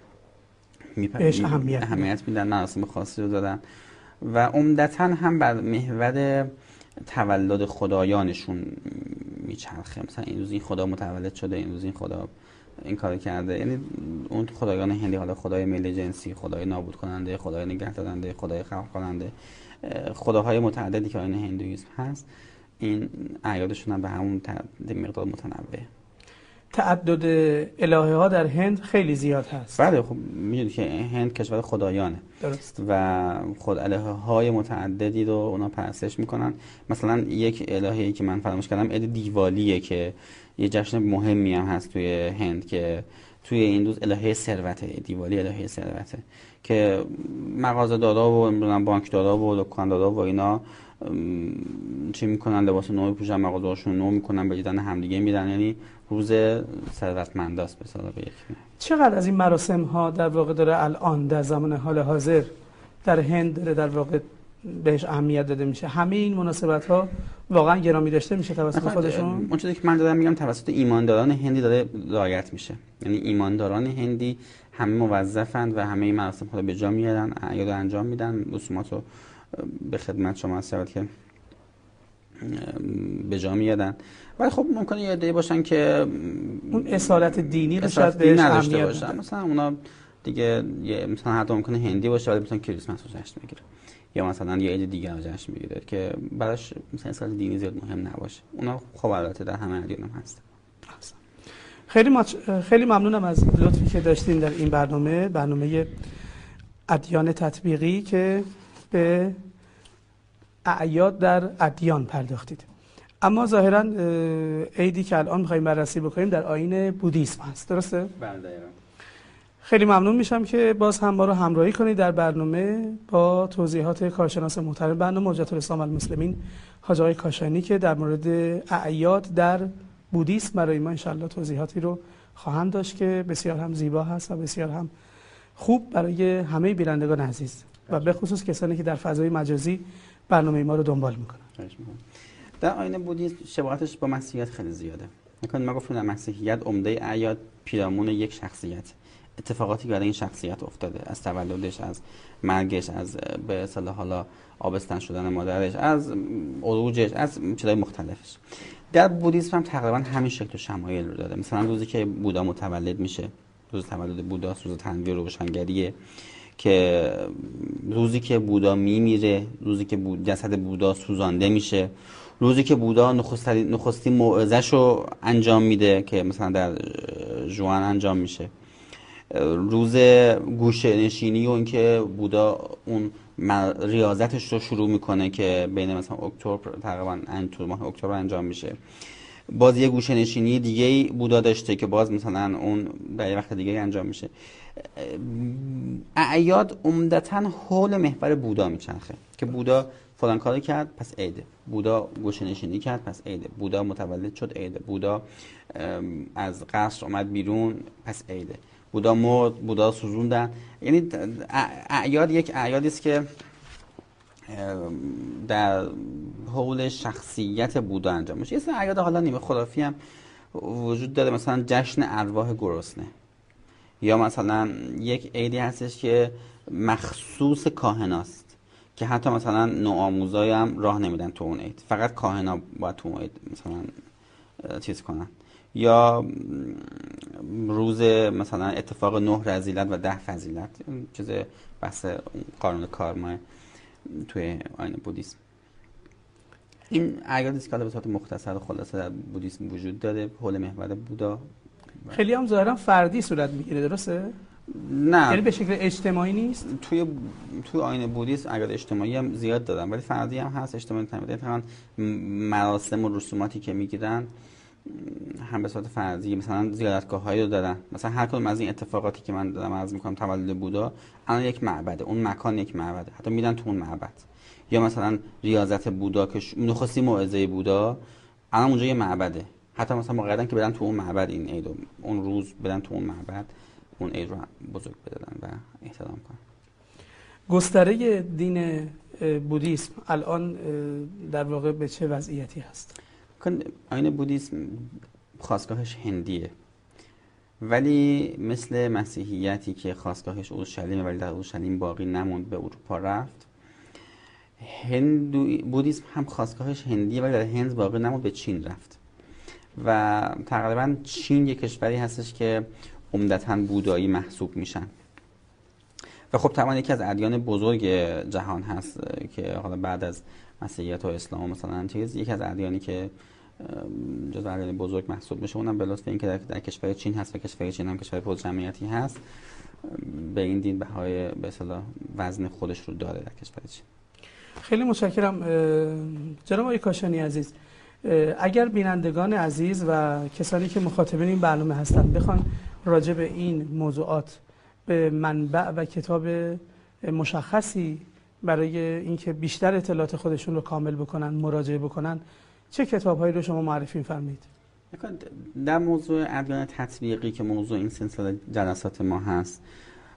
بهش اهمیت میدن، مراسم خاصی رو دارن و عمدتاً هم بر محور تولد خدایانشون میچرخه. مثلا این روز این خدا متولد شده، این روز این خدا این کارو کرده. یعنی اون خدایان هندی، حالا خدای میل جنسی، خدای نابود کننده، خدای نگهدارنده، خدای خلق کننده، خداهای متعددی که آیین هندویسم هست، این اعیادشون هم به همون مقدار متنوع. تعدد الهه ها در هند خیلی زیاد هست. بله خب میدونید که هند کشور خدایانه. درست. و خود الهه های متعددی رو اونا پرستش میکنن. مثلا یک الهه‌ای که من فراموش کردم عید دیوالیه که یه جشن مهمی هم هست توی هند که توی این روز الهه ثروته، دیوالی الهه ثروته که مغازه‌دارا و بانک دارا و دکان دارا و اینا چی میکنن، لباس نو میپوشن، مغازه‌هاشون نو میکنن، به دیدن همدیگه میرن. یعنی روز ثروتمنداست به اصطلاح. به یک چقدر از این مراسم ها در واقع داره الان در زمان حال حاضر در هند داره در واقع بهش اهمیت داده میشه. همه این مناسبت ها واقعا گرامی داشته میشه توسط خودشون. اون چیزی که من دارم میگم توسط ایمانداران هندی داره رعایت میشه. یعنی ایمانداران هندی همه موظفند و همه این مراسم خود به جا میارن، اعیاد انجام میدن، رسومات رو به خدمت شما هست که به جا میادن. ولی خب ممکنه یه عده‌ای باشن که اون اصالت دینی رو شاید بهش نداشته اهمیت باشن. مثلا اونا دیگه مثلا حتی ممکنه هندی باشه ولی مثلا کریسمس رو جشن میگیره، یا مثلا یه عید دیگه رو جشن میگیره که براش مثلا اصالت دینی زیاد مهم نباشه. اونا خب البته در همه ادیان هم هست. خیلی ممنونم از لطفی که داشتین در این برنامه ادیان تطبیقی که به اعیاد در ادیان پرداختید. اما ظاهراً عیدی که الان می‌خوایم بررسی بکنیم در آیین بودیسم هست، درسته؟ بله دقیقاً. خیلی ممنون میشم که باز هم ما رو همراهی کنید در برنامه با توضیحات کارشناس محترم برنامه حجت الاسلام والمسلمین حاج آقای کاشانی که در مورد اعیاد در بودیسم برای ما انشالله توضیحاتی رو خواهند داشت که بسیار هم زیبا هست و بسیار هم خوب برای همه بینندگان عزیز و به خصوص کسانی که در فضای مجازی برنامه ما رو دنبال میکنن. در آیین بودیسم شباهتش با مسیحیت خیلی زیاده. ما گفتیم در مسیحیت عمده اعیاد پیرامون یک شخصیت، اتفاقاتی که برای این شخصیت افتاده، از تولدش، از مرگش، از به اصطلاح حالا آبستن شدن مادرش، از عروجش، از چیزهای مختلفش. در بودیسم هم تقریبا همین شکل و شمایل رو داره. مثلا روزی که بودا متولد میشه، روز تولد بودا، روز تنویر و روشنگریه، که روزی که بودا میمیره، روزی که جسد بودا سوزانده میشه، روزی که بودا نخستین موعظه‌ش رو انجام میده که مثلا در ژوئن انجام میشه، روز گوشه نشینی و اینکه بودا اون ریاضتش رو شروع میکنه که بین مثلا اکتبر تقریبا تو ماه اکتبر انجام میشه. باز یه گوشه نشینی دیگه بودا داشته که باز مثلا اون در یه وقت دیگه انجام میشه. اعیاد عمدتاً حول محور بودا میچرخه که بودا فلان کارو کرد پس عیده، بودا گوشه نشینی کرد پس عیده، بودا متولد شد عیده، بودا از قصر اومد بیرون پس عیده، بودا مرد، بودا سوزوندن. یعنی اعیاد یک اعیادی است که در حول شخصیت بودا انجام میشه. یه سری اعیاد حالا نیمه خرافی هم وجود داره، مثلا جشن ارواح گرسنه، یا مثلا یک عیدی هستش که مخصوص کاهناست که حتی مثلا نوآموزای هم راه نمیدن تو اون عید، فقط کاهنا باید تو اون عید مثلا چیز کنن. یا روز مثلا اتفاق 9 رذیلت و 10 فضیلت، چیز بحث قانون کارما توی آیین بودیسم. این اعیاد اسکالا به صورت مختصر و خلاصه در بودیسم وجود داره حول محور بودا. خیلی هم ظاهرا فردی صورت میگیره، درسته؟ نه، یعنی به شکل اجتماعی نیست. توی آیین بودیسم اعیاد اجتماعی هم زیاد دادن ولی فردی هم هست. اجتماعی تقریبا مراسم و رسوماتی که میگیرن هم به صورت فردی، مثلا زیارتگاه‌هایی رو دارن. مثلا هر کدوم از این اتفاقاتی که من دارم عرض می‌کنم، تولد بودا الان یک معبده، اون مکان یک معبده، حتی میرن تو اون معبد. یا مثلا ریاضت بودا که نخستین موعظه بودا الان اونجا یه معبده، حتی مثلا موقعیتن که برن تو اون معبد این عید اون روز برن تو اون معبد اون عید رو بزرگ بدن و احترام کنن. گستره دین بودیسم الان در واقع به چه وضعیتی هست؟ آیین بودیسم خاستگاهش هندیه، ولی مثل مسیحیتی که خاستگاهش اورشلیمه ولی در اورشلیم باقی نموند، به اروپا رفت، بودیسم هم خاستگاهش هندیه ولی در هند باقی نموند، به چین رفت. و تقریبا چین یک کشوری هستش که عمدتاً بودایی محسوب میشن و خب طبعا یکی از ادیان بزرگ جهان هست که حالا بعد از مسیحیت و اسلام مثلا یکی از ادیانی که جزو ادیان بزرگ محسوب میشه، اونم به لطف اینکه در کشور چین هست و کشور چین هم کشور پرجمعیتی هست، به این دین بهای به اصطلاح وزن خودش رو داره در کشور چین. خیلی متشکرم جناب آقای کاشانی عزیز. اگر بینندگان عزیز و کسانی که مخاطبین این برنامه هستند بخوان راجع به این موضوعات به منبع و کتاب مشخصی برای اینکه بیشتر اطلاعات خودشون رو کامل بکنن مراجعه بکنن، چه کتاب‌هایی رو شما معرفی فرمایید؟ در موضوع ادیان تطبیقی که موضوع این سلسله جلسات ما هست،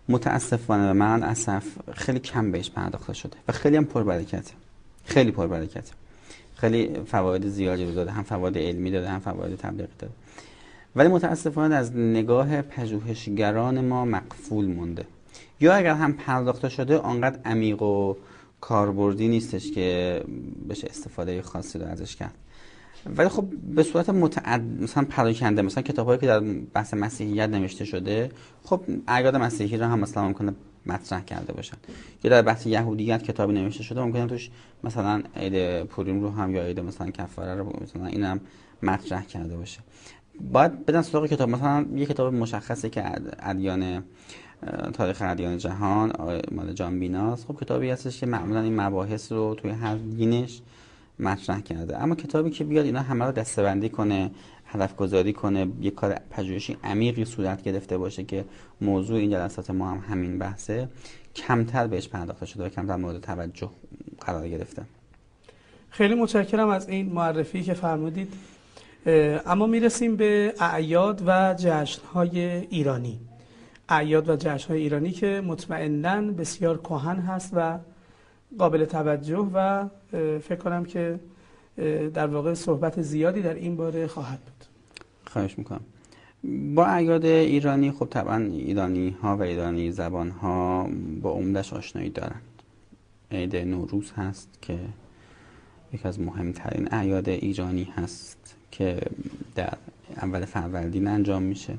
متاسفانه من اسف خیلی کم بهش پرداخته شده و خیلی هم پربرکته، خیلی پربرکته، خیلی فواید زیادی رو داده، هم فواید علمی داده هم فواید تبلیغی داده، ولی متاسفانه از نگاه پژوهشگران ما مقفول مونده، یا اگر هم پرداخته شده آنقدر عمیق و کاربردی نیستش که بشه استفاده خاصی رو ازش کرد. ولی خب به صورت مثلا پراکنده، مثلا کتابایی که در بحث مسیحیت نوشته شده، خب اعیاد مسیحی رو هم مثلا ممکنه مطرح کرده باشن، یا در بحث یهودیت کتابی نوشته شده ممکنه توش مثلا عید پوریم رو هم یا عید مثلا کفاره رو مثلا اینم مطرح کرده باشه. باید بدن سراغ کتاب، مثلا یه کتاب مشخصی که ادیان تاریخ ادیان جهان مال جان بیناست، خب کتابی هستش که معمولا این مباحث رو توی هر دینش مطرح کرده، اما کتابی که بیاد اینا همه رو دسته‌بندی کنه، هدف گذاری کنه، یک کار پژوهشی عمیقی صورت گرفته باشه که موضوع این جلسات ما هم همین بحثه، کمتر بهش پرداخته شده و کمتر مورد توجه قرار گرفته. خیلی متشکرم از این معرفی که فرمودید. اما میرسیم به اعیاد و جشن‌های ایرانی. اعیاد و جشن‌های ایرانی که مطمئناً بسیار کهن هست و قابل توجه و فکر کنم که در واقع صحبت زیادی در این باره خواهد بود. خواهش میکنم. با اعیاد ایرانی خب طبعا ایرانی ها و ایرانی زبان ها با عمدش آشنایی دارند. عید نوروز هست که یکی از مهمترین اعیاد ایرانی هست که در اول فروردین انجام میشه.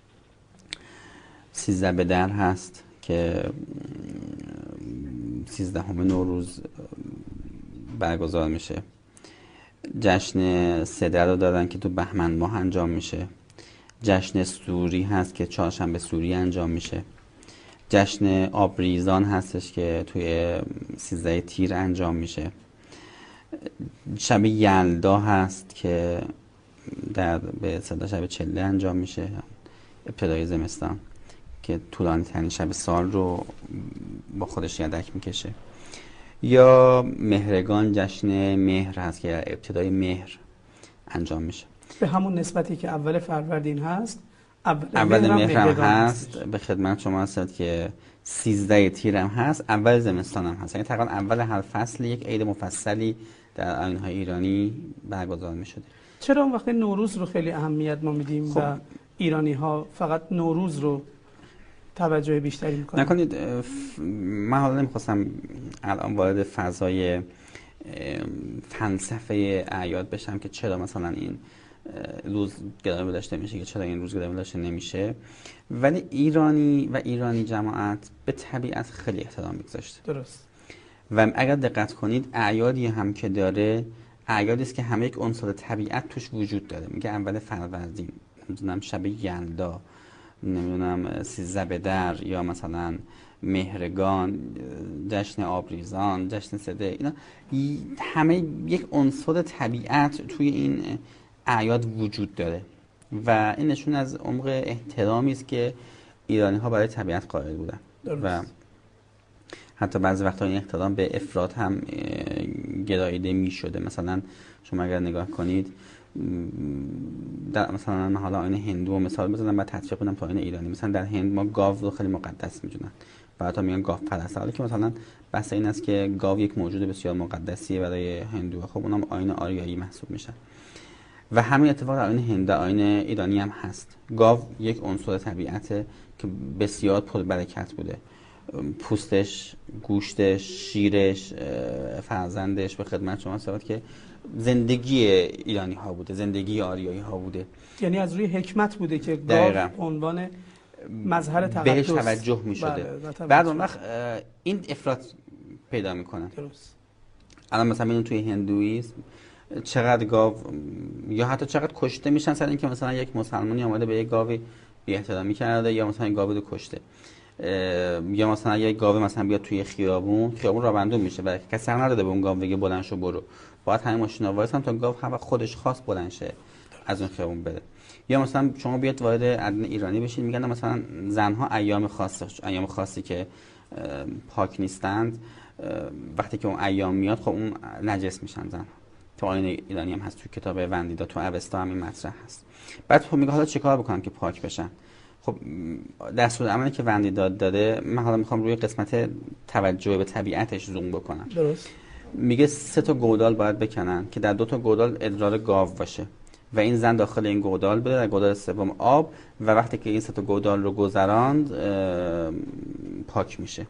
13 بدر هست که 13 نوروز برگزار میشه. جشن سدر رو دارن که تو بهمن ماه انجام میشه. جشن سوری هست که چهارشنبه سوری انجام میشه. جشن آبریزان هستش که توی 13 تیر انجام میشه. شب یلدا هست که به اصطلاح شب چله انجام میشه، ابتدای زمستان، که طولانی ترین شب سال رو با خودش یدک میکشه. یا مهرگان، جشن مهر هست که ابتدای مهر انجام میشه. به همون نسبتی که اول فروردین هست، اول مهر هم هست. به خدمت شما هست که 13 تیر هم هست، اول زمستان هم هست. یعنی تقریبا اول هر فصل یک عید مفصلی در آیین‌های ایرانی برگزار میشده. چرا اون وقت نوروز رو خیلی اهمیت ما میدیم و ایرانی ها فقط نوروز رو توجه بیشتری میکنن؟ نکنید من حالا نمیخواستم الان وارد فضای فلسفه اعیاد بشم که چرا مثلا این روز گرامی داشته میشه که چرا این روز گرامی داشته نمیشه، ولی ایرانی و ایرانی جماعت به طبیعت خیلی احترام میگذاشته. درست. و اگر دقت کنید اعیادی هم که داره، اعیادی است که همه یک عنصر طبیعت توش وجود داره. میگه اول فروردین، نمیدونم شب یلدا، نمیدونم 13 بدر، یا مثلا مهرگان، جشن آبریزان، جشن سده، اینا همه یک عنصر طبیعت توی این اعیاد وجود داره و این نشون از عمق احترامی است که ایرانی ها برای طبیعت قائل بودن. و حتی بعضی وقتا این احترام به افراد هم گراییده می شده. مثلا شما اگر نگاه کنید در مثلا من حالا آیین هندو مثال بزنم و تطبیق کنم تا آیین ایرانی. مثلا در هند ما گاو رو خیلی مقدس می‌دونن و حتی میگن گاو پرست، حالی که مثلا بحث این است که گاو یک موجود بسیار مقدسیه برای هندوها. خب اونم آیین آریایی محسوب میشن و همین اتفاق در آیین هند، آیین ایرانی هم هست. گاو یک عنصر طبیعته که بسیار پربرکت بوده. پوستش، گوشتش، شیرش، فرزندش به خدمت شما ثابت که زندگی ایرانی ها بوده، زندگی آریایی ها بوده. یعنی از روی حکمت بوده که گاو به عنوان مظهر تقدس بهش توجه می شده. بعد اون وقت این افراط پیدا میکنن. درست. الان مثلا ببینید توی هندویسم چقدر گاو یا حتی چقدر کشته میشن سر اینکه مثلا یک مسلمانی اومده به یک گاوی بی احترامی کرده یا مثلا این گاو رو کشته، یا مثلا یک گاو مثلا بیاد توی خیابون رابندون میشه و کسی حق نداره به اون گاو بگه بلند شو برو، باید همین ماشینا وایسن تا گاو هم خودش خواست بلند شه از اون خیابون بره. یا مثلا شما بیاد وارد ادیان ایرانی بشین، میگن مثلا زنها ایام خاصی که پاک نیستند، وقتی که اون ایام میاد خب اون نجس میشن زنها. تو آیین ایرانی هم هست، تو کتاب وندیدا، تو اوستا هم این مطرح هست. بعد خب میگه حالا چیکار بکنن که پاک بشن؟ خب دستور عملی که وندیداد داده، من حالا میخوام روی قسمت توجه به طبیعتش زوم بکنم. درست. میگه 3 تا گودال باید بکنن که در 2 تا گودال ادرار گاو باشه و این زن داخل این گودال بده، در گودال سوم آب، و وقتی که این 3 تا گودال رو گذراند پاک میشه.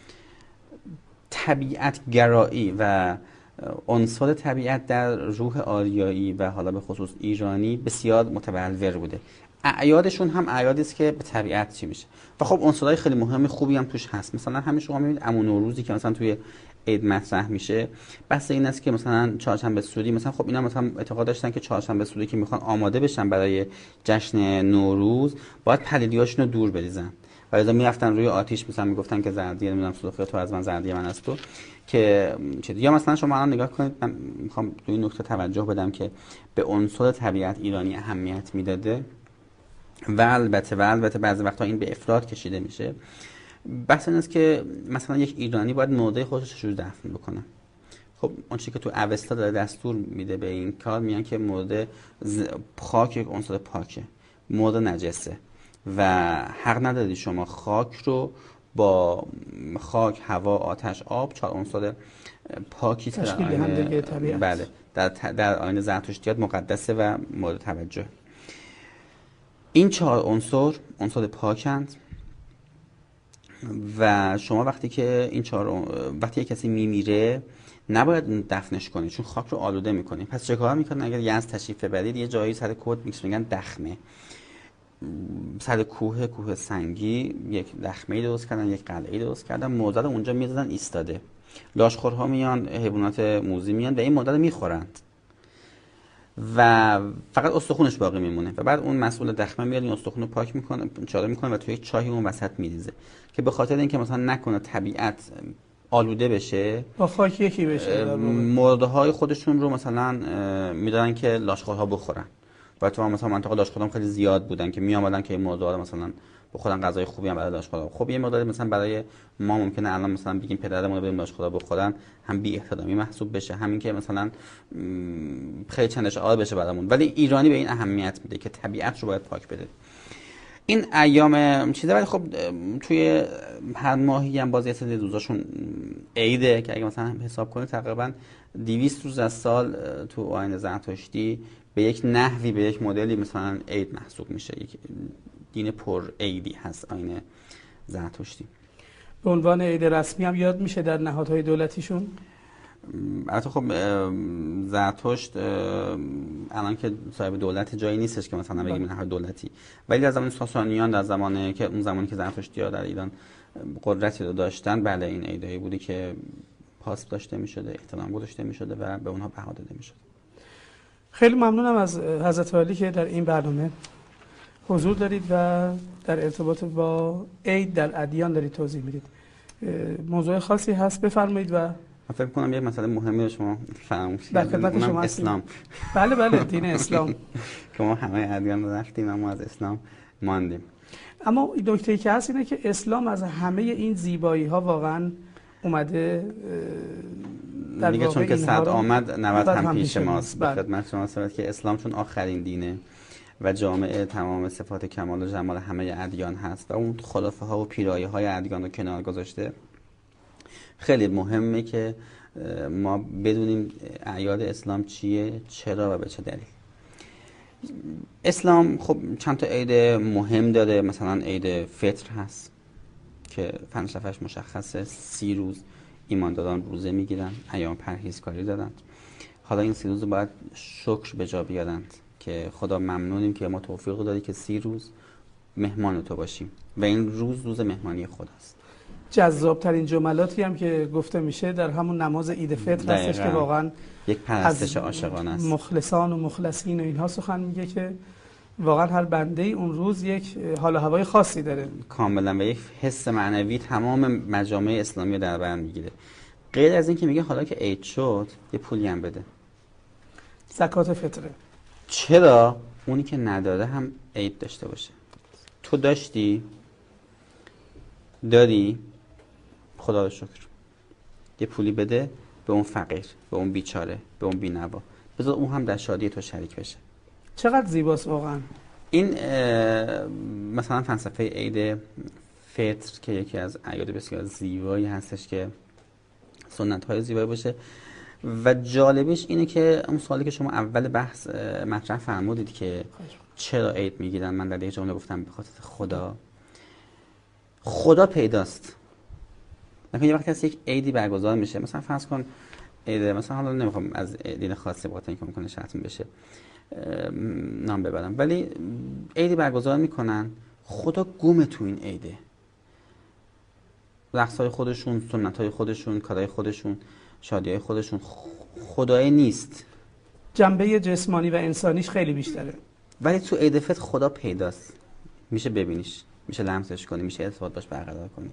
طبیعت گرایی و عنصر طبیعت در روح آریایی و حالا به خصوص ایرانی بسیار متبلور بوده. اعیادشون هم اعیادی است که به طبیعت چی میشه و خب عنصرهای خیلی مهمی خوبی هم توش هست. مثلا همین شما میبینید عمو نوروزی که مثلا توی عید مطرح میشه، بحث این است که مثلا چهارشنبه سوری، مثلا خب اینا مثلا اعتقاد داشتن که چهارشنبه سوری که میخوان آماده بشن برای جشن نوروز باید پلیدیاشون رو دور بریزن و لذا میرفتن روی آتیش، مثلا میگفتن که زردی نمیدونم سلوخی تو از من، زردی من از تو، که یا مثلا شما الان نگاه کنید، من میخوام روی این نکته توجه بدم که به عنصر طبیعت ایرانی اهمیت میداده و البته بعضی وقتا این به افراط کشیده میشه. بحث این است که مثلا یک ایرانی باید مرده خودش رو دفن بکنه. خب اون چیزی که تو اوستا داره دستور میده به این کار، میگن که مرده خاک یک عنصر پاکه، مرده نجسه و حق نداری شما خاک رو با خاک، هوا، آتش، آب، 4 عنصر پاکی تشکیل هم دیگه طبیعت. بله، در آیین زرتشتیات مقدسه و مورد توجه. این 4 عنصر پاکند و شما وقتی که این 4 وقتی کسی میمیره نباید دفنش کنید چون خاک رو آلوده میکنید. پس چه کار میکنن؟ اگر یزد تشریف ببرید یه جایی سر کوه میگن دخمه، سر کوه سنگی یک دخمه‌ای درست کردن، یک قلعه‌ای درست کردن، مرده رو اونجا میذارن ایستاده. لاشخورها میان، حیوانات موذی میان و این مرده رو میخورند و فقط استخونش باقی میمونه و بعد اون مسئول دخمه میاد این استخون رو پاک میکنه، چاله میکنه و توی یک چاهی اون وسط میریزه که به خاطر اینکه مثلا نکنه طبیعت آلوده بشه، با خاک یکی بشه، مرده های خودشون رو مثلا میدارن که لاشخورها بخورن. و تو مثلا منطقه لاشخورها خیلی زیاد بودن که میآمدن که این مرده ها مثلا بخورن، غذای خوبی هم برای لاشخورها. خب یه مقداری مثلا برای ما ممکنه الان مثلا بگیم پدرمون رو بریم لاشخورها بخورن، هم بی احترامی محسوب بشه، همین که مثلا خیلی چند اشعار بشه برامون، ولی ایرانی به این اهمیت میده که طبیعت رو باید پاک بده. این ایام چیزه، ولی خب توی هر ماهی هم باز یه سری روزاشون عیده که اگه مثلا حساب کنید تقریبا 200 روز از سال تو آیین زرتشتی به یک نحوی، به یک مدلی مثلا عید محسوب میشه. یک دین پر عیدی هست آیین زرتشتی. به عنوان عید رسمی هم یاد میشه در نهادهای دولتیشون. البته خب زرتشت الان که صاحب دولت جایی نیستش که مثلا بگیم نهاد دولتی، ولی در زمان ساسانیان، در زمانی که زرتشتی‌ها در ایران قدرتی رو داشتن، بله این عیدایی بودی که پاس داشته می‌شده، احترام گذاشته می‌شده و به اونها بها داده می‌شد. خیلی ممنونم از حضرت عالی که در این برنامه حضور دارید و در ارتباط با عید در ادیان دارید توضیح میدید. موضوع خاصی هست بفرمایید. و من فکر کنم یک مسئله مهمی رو شما فراموش کردید، اونم اسلام. بله دین اسلام که ما همه ادیان رو رفتیم اما از اسلام ماندیم. اما نکته‌ای که هست اینه که اسلام از همه این زیبایی ها واقعا اومده در دیگه، چون که صد آمد 90 هم پیش ماست. به خدمت شما ثابت که اسلام چون آخرین دینه و جامعه تمام صفات کمال و جمال همه ادیان هست و اون خرافه ها و پیرایه های ادیان رو کنار گذاشته، خیلی مهمه که ما بدونیم اعیاد اسلام چیه، چرا و به چه دلیل. اسلام خب چند تا عید مهم داره. مثلا عید فطر هست که فلسفه‌اش مشخصه، 30 روز ایمانداران روزه میگیرن، ایام پرهیزکاری دارند. حالا این 30 روز باید شکر به جا بیارند که خدا ممنونیم که ما توفیق دادی که 30 روز مهمان تو باشیم و این روز مهمانی خداست. جذاب‌ترین جملاتی هم که گفته میشه در همون نماز عید فطر هستش که واقعا یک پرستش عاشقانه است. مخلصان و مخلصین و اینها سخن میگه که واقعا هر بنده اون روز یک حال و هوای خاصی داره کاملا و یک حس معنوی تمام مجامع اسلامی در بر میگیره. غیر از این که میگه حالا که عید شد یه پولی هم بده، زکات فطره. چرا؟ اونی که نداره هم عید داشته باشه. تو داری، خدا رو شکر، یه پولی بده به اون فقیر، به اون بیچاره، به اون بینوا، بذار اون هم در شادی تو شریک بشه. چقدر زیباست واقعا. این مثلا فلسفه عید فطر که یکی از اعیاد بسیار زیبایی هستش که سنت های زیبایی باشه و جالبش اینه که اون سوالی که شما اول بحث مطرح فرمودید که چرا عید میگیرن، من در یک جمله گفتم به خاطر خدا پیداست. مثلا یه وقتی هست یک عیدی برگزار میشه، مثلا فرض کن عید، مثلا حالا نمیخوام از دین خاصی بخاطر اینکه ممکنه شتم بشه نام ببرم، ولی عیدی برگزار میکنن، خدا گم تو این عیده، رقصهای خودشون، سنتهای خودشون، کارهای خودشون، شادیهای خودشون، خدای نیست. جنبه جسمانی و انسانیش خیلی بیشتره. ولی تو عید فطر خدا پیداست، میشه ببینیش، میشه لمسش کنی، میشه ارتباط باش برقرار کنی.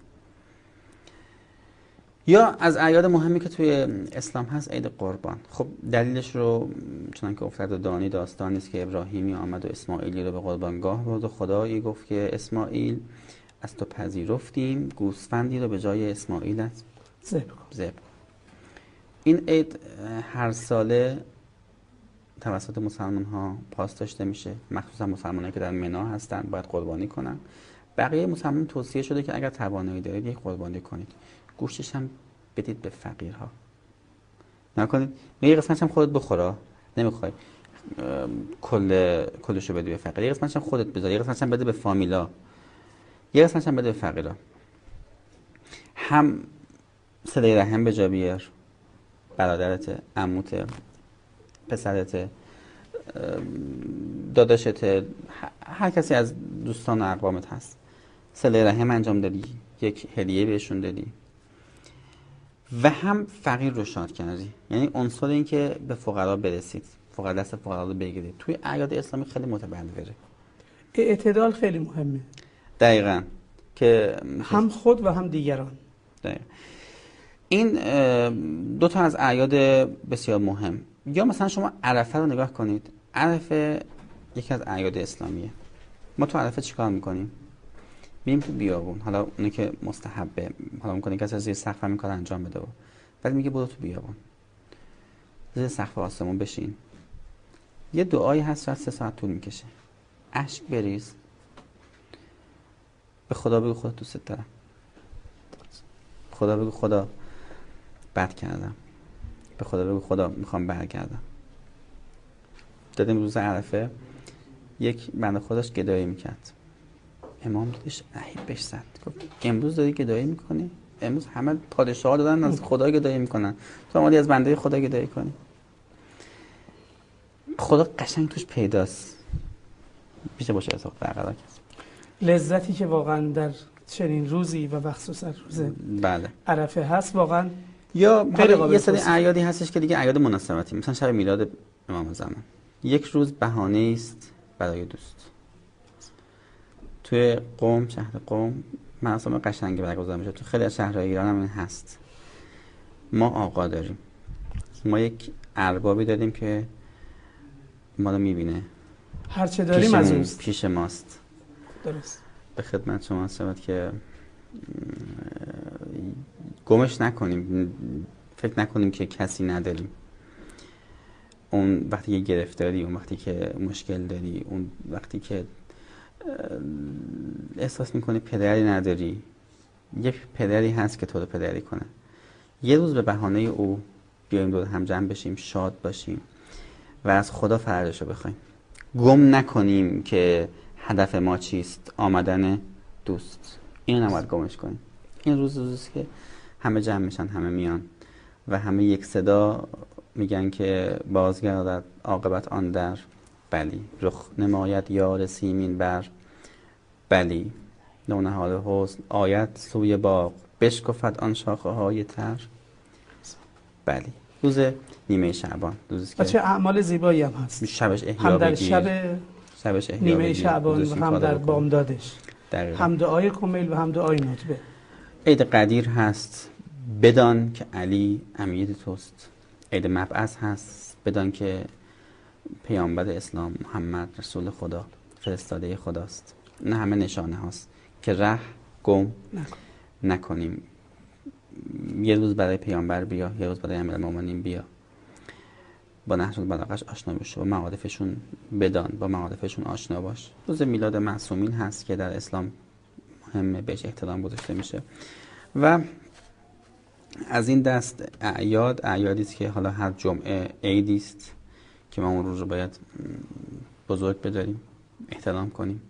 یا از اعیاد مهمی که توی اسلام هست عید قربان. خب دلیلش رو چنان که افتاد و دانی داستانی است که ابراهیمی آمد و اسماعیلی رو به قربانگاه برد و خدایی گفت که اسماعیل از تو پذیرفتیم، گوسفندی رو به جای اسماعیل ذبح. این عید هر ساله توسط مسلمان ها پاس داشته میشه، مخصوصا مسلمانایی که در منا هستن باید قربانی کنن. بقیه مسلمان توصیه شده که اگر توانایی دارید یک قربانی کنید، گوشتش هم بدید به فقیرها، نکنید یه قسمتش هم خودت بخورا، نمیخوای کلشو بدی به فقیر، یه قسمتش هم خودت بذار، یه قسمتش هم بده به فامیلا، یه قسمتش هم بده به فقیرها. هم صله رحم به جا بیار، برادرت، عموت، پسرت، داداشت، هر کسی از دوستان و اقوامت هست، صله رحم انجام دادی، یک هدیه بهشون دادی و هم فقیر رو شاد کردی. یعنی عنصر این که به فقرا برسید، دست فقرا رو بگیرید. توی اعیاد اسلامی خیلی متبلوره. اعتدال خیلی مهمه. دقیقاً، که هم خود و هم دیگران. دقیقاً. این دو تا از اعیاد بسیار مهم. یا مثلا شما عرفه رو نگاه کنید. عرفه یکی از اعیاد اسلامیه. ما تو عرفه چیکار میکنیم؟ میریم تو بیابون. حالا اونی که مستحبه، حالا میکنه کسی از زیر سقف همین کار انجام بده، ولی میگه برو تو بیابون، زیر سقف آسمون بشین، یه دعایی هست شاید 3 ساعت طول میکشه، اشک بریز، به خدا بگو خدا دوست دارم، خدا بگو خدا بد کردم، به خدا بگو خدا میخوام برگردم. دادیم روز عرفه یک بنده خودش گدایی میکرد، امام دیدش عیبش زد، گفت امروز داری گدایی میکنی؟ امروز همه پادشاه دادن از خدا گدایی میکنن، تو اومدی از بنده خدا گدایی کنی؟ خدا قشنگ توش پیداست، میشه باشه ارتباط برقرار کرد. لذتی که واقعا در چنین روزی و مخصوصا روز بله عرفه هست واقعا. یا یه سری اعیادی هستش که دیگه اعیاد مناسبتی، مثلا شب میلاد امام زمان، یک روز بهانه است برای دوست. توی قم، شهر قم مراسم قشنگی برگزار میشه، تو خیلی از شهرهای ایران هم این هست. ما آقا داریم، ما یک اربابی داریم که ما رو میبینه، هر چه داریم از اوست، پیش ماست. درست. به خدمت شما هستم که گمش نکنیم، فکر نکنیم که کسی نداریم. اون وقتی که گرفتاری، اون وقتی که مشکل داری، اون وقتی که احساس میکنی پدری نداری، یک پدری هست که تو رو پدری کنه. یه روز به بهانه او بیایم دور هم جمع بشیم، شاد باشیم و از خدا فرجشو بخوایم. گم نکنیم که هدف ما چیست، آمدن دوست. اینو نباید گمش کنیم. این روزی که همه جمع میشن، همه میان و همه یک صدا میگن که بازگردد عاقبت آن در بلی، رخ نماید یار سیمین بر بلی، نونهال حسن آیت سوی باغ، بشکفد آن شاخه های تر بلی. روز نیمه شعبان، روزی که چه اعمال زیبایی هم هست. شبش احیا هم در بگیر، شبش احیا نیمه بگیر، شعبان و هم در بامدادش، هم دعای کمیل و هم دعای نطبه. عید قدیر هست، بدان که علی امیر توست. عید مبعث هست، بدان که پیامبر اسلام محمد رسول خدا، فرستاده خداست. نه همه نشانه هاست که ره گم نکنیم. یه روز برای پیامبر بیا، یه روز برای امیرالمومنین بیا. با نهج البلاغه‌اش آشنا بشو، با معارفشون بدان، با معارفشون آشنا باش. روز میلاد معصومین هست که در اسلام مهمه، بهش احترام گذاشته میشه. و از این دست اعیادی است که حالا هر جمعه عیدی است که ما اون روز رو باید بزرگ بداریم، احترام کنیم،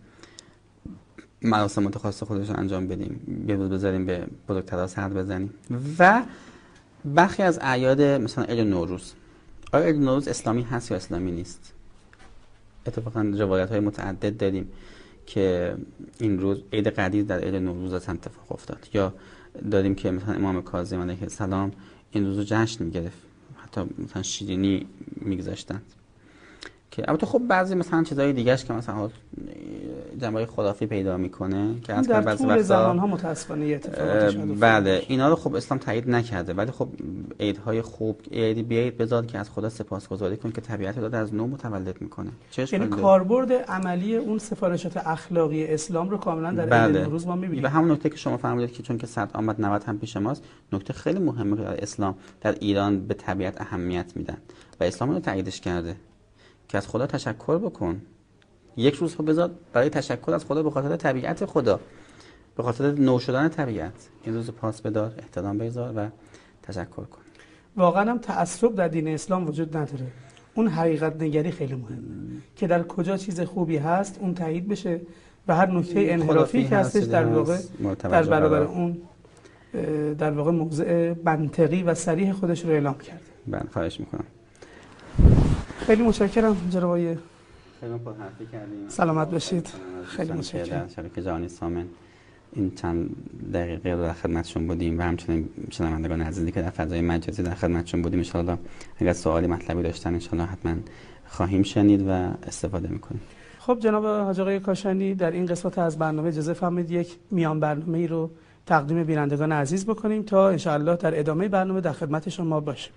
مراسم خاص خودش رو انجام بدیم، یه روز بذاریم به بزرگترها سر بزنیم. و برخی از اعیاد مثلا عید نوروز، آیا عید نوروز اسلامی هست یا اسلامی نیست؟ اتفاقا روایت‌های متعدد داریم که این روز عید قدیر در عید نوروز هم اتفاق افتاد، یا داریم که مثلا امام کاظم علیه السلام این روز رو جشن می‌گرفت، حتی مثلا شیرینی می‌گذاشتند. که البته خب بعضی مثلا چیزای دیگه‌اش که مثلا جنبه خرافی پیدا میکنه که اصلا در طول زمان‌ها متأسفانه اتفاقات شده. بله اینا رو خب اسلام تایید نکرده، ولی خب عیدهای خوب، عیدی بیایید بذار که از خدا سپاسگزاری کن که طبیعت رو از نو متولد میکنه. یعنی کاربرد عملی اون سفارشات اخلاقی اسلام رو کاملا در عید نوروز ما می‌بینیم. و همون نکته که شما فرمودید که چون که 100 آمد 90 هم پیش ماست، نکته خیلی مهمه که در اسلام در ایران به طبیعت اهمیت میدن و اسلام رو تاییدش کرده که از خدا تشکر بکن. یک روز رو بذار برای تشکر از خدا به خاطر طبیعت خدا، به خاطر نو شدن طبیعت. این روز پاس بدار، احترام بذار و تشکر کن. واقعا هم تعصب در دین اسلام وجود نداره. اون حقیقت نگری خیلی مهمه که در کجا چیز خوبی هست اون تایید بشه و هر نکته انحرافی که هستش در واقع در برابر اون در واقع موضع منطقی و صریح خودش رو اعلام کرده. بله خواهش میکنم. خیلی متشکرم جناب آقای. خیلی پرحرفی کردیم. سلامت باشید. خیلی متشکرم. شبکه جهانی سامن این چند دقیقه رو در خدمتشون بودیم و همچنین شنوندگان عزیزی که در فضای مجازی در خدمتشون بودیم. ان شاءالله اگر سوالی مطلبی داشتن ان شاءالله حتما خواهیم شنید و استفاده میکنیم. خب جناب حاج آقای کاشانی در این قسمت از برنامه اجازه فرمایید یک میان برنامه‌ای رو تقدیم بینندگان عزیز بکنیم تا ان شاءالله در ادامه برنامه در خدمت شما باشیم.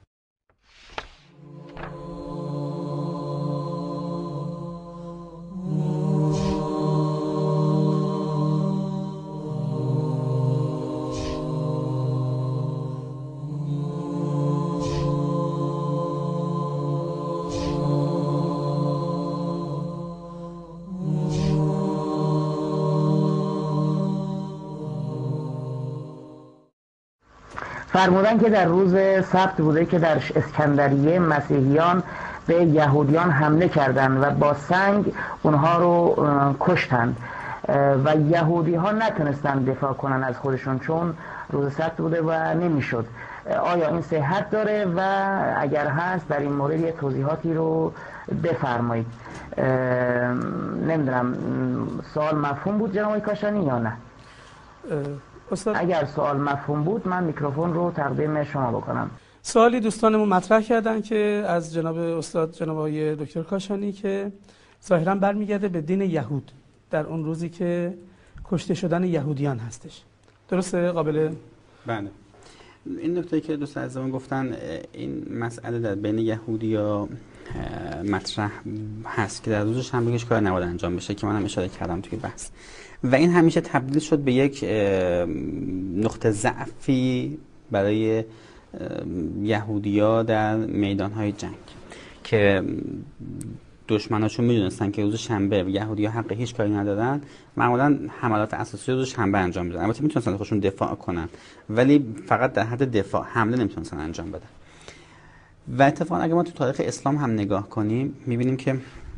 فرمودن که در روز سبت بوده که در اسکندریه مسیحیان به یهودیان حمله کردند و با سنگ اونها رو کشتند و یهودی ها نتونستند دفاع کنن از خودشون چون روز سبت بوده و نمیشد. آیا این صحت داره و اگر هست در این مورد یه توضیحاتی رو بفرمایید. نمیدونم سوال مفهوم بود جناب کاشانی یا نه؟ اگر سوال مفهوم بود من میکروفون رو تقدیم شما بکنم. سوالی دوستانمون مطرح کردن که از جناب استاد جناب آقای دکتر کاشانی که ظاهرا برمیگرده به دین یهود در اون روزی که کشته شدن یهودیان هستش. درسته؟ قابل؟ بله. این نکته که دوست عزیزمون گفتن این مسئله در بین یهودی‌ها مطرح هست که در روز شنبه هیچ کار نباید انجام بشه که منم اشاره کردم توی بحث و این همیشه تبدیل شد به یک نقطه ضعفی برای یهودی‌ها در میدان‌های جنگ که دشمناشون میدونستن که روز شنبه یهودی‌ها حق هیچ کاری ندارن، معمولا حملات اساسی روز شنبه انجام میدن. البته میتونستن خودشون دفاع کنن ولی فقط در حد دفاع، حمله نمیتونستن انجام بدن. و اتفاقا اگه ما تو تاریخ اسلام هم نگاه کنیم میبینیم که